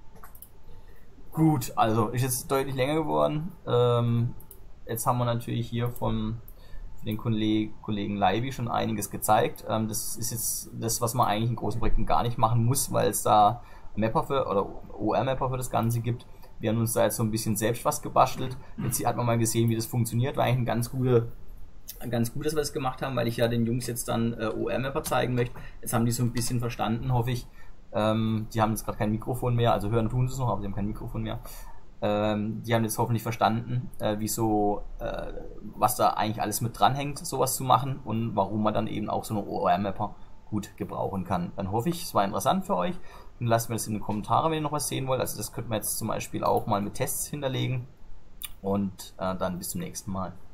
Gut, also ist jetzt deutlich länger geworden. Ähm, jetzt haben wir natürlich hier von den Kollegen, Kollegen Leiby schon einiges gezeigt. Ähm, das ist jetzt das, was man eigentlich in großen Projekten gar nicht machen muss, weil es da Mapper für oder O R-Mapper für das Ganze gibt. Wir haben uns da jetzt so ein bisschen selbst was gebastelt. Jetzt hat man mal gesehen, wie das funktioniert. War eigentlich ein ganz gute, ganz gut, dass wir das gemacht haben, weil ich ja den Jungs jetzt dann äh, O R-Mapper zeigen möchte. Jetzt haben die so ein bisschen verstanden, hoffe ich. Ähm, die haben jetzt gerade kein Mikrofon mehr, also hören tun sie es noch, aber sie haben kein Mikrofon mehr. Ähm, die haben jetzt hoffentlich verstanden, äh, wieso, äh, was da eigentlich alles mit dranhängt, sowas zu machen und warum man dann eben auch so eine O R-Mapper gut gebrauchen kann. Dann hoffe ich, es war interessant für euch. Dann lasst mir das in den Kommentaren, wenn ihr noch was sehen wollt. Also das könnten wir jetzt zum Beispiel auch mal mit Tests hinterlegen. Und äh, dann bis zum nächsten Mal.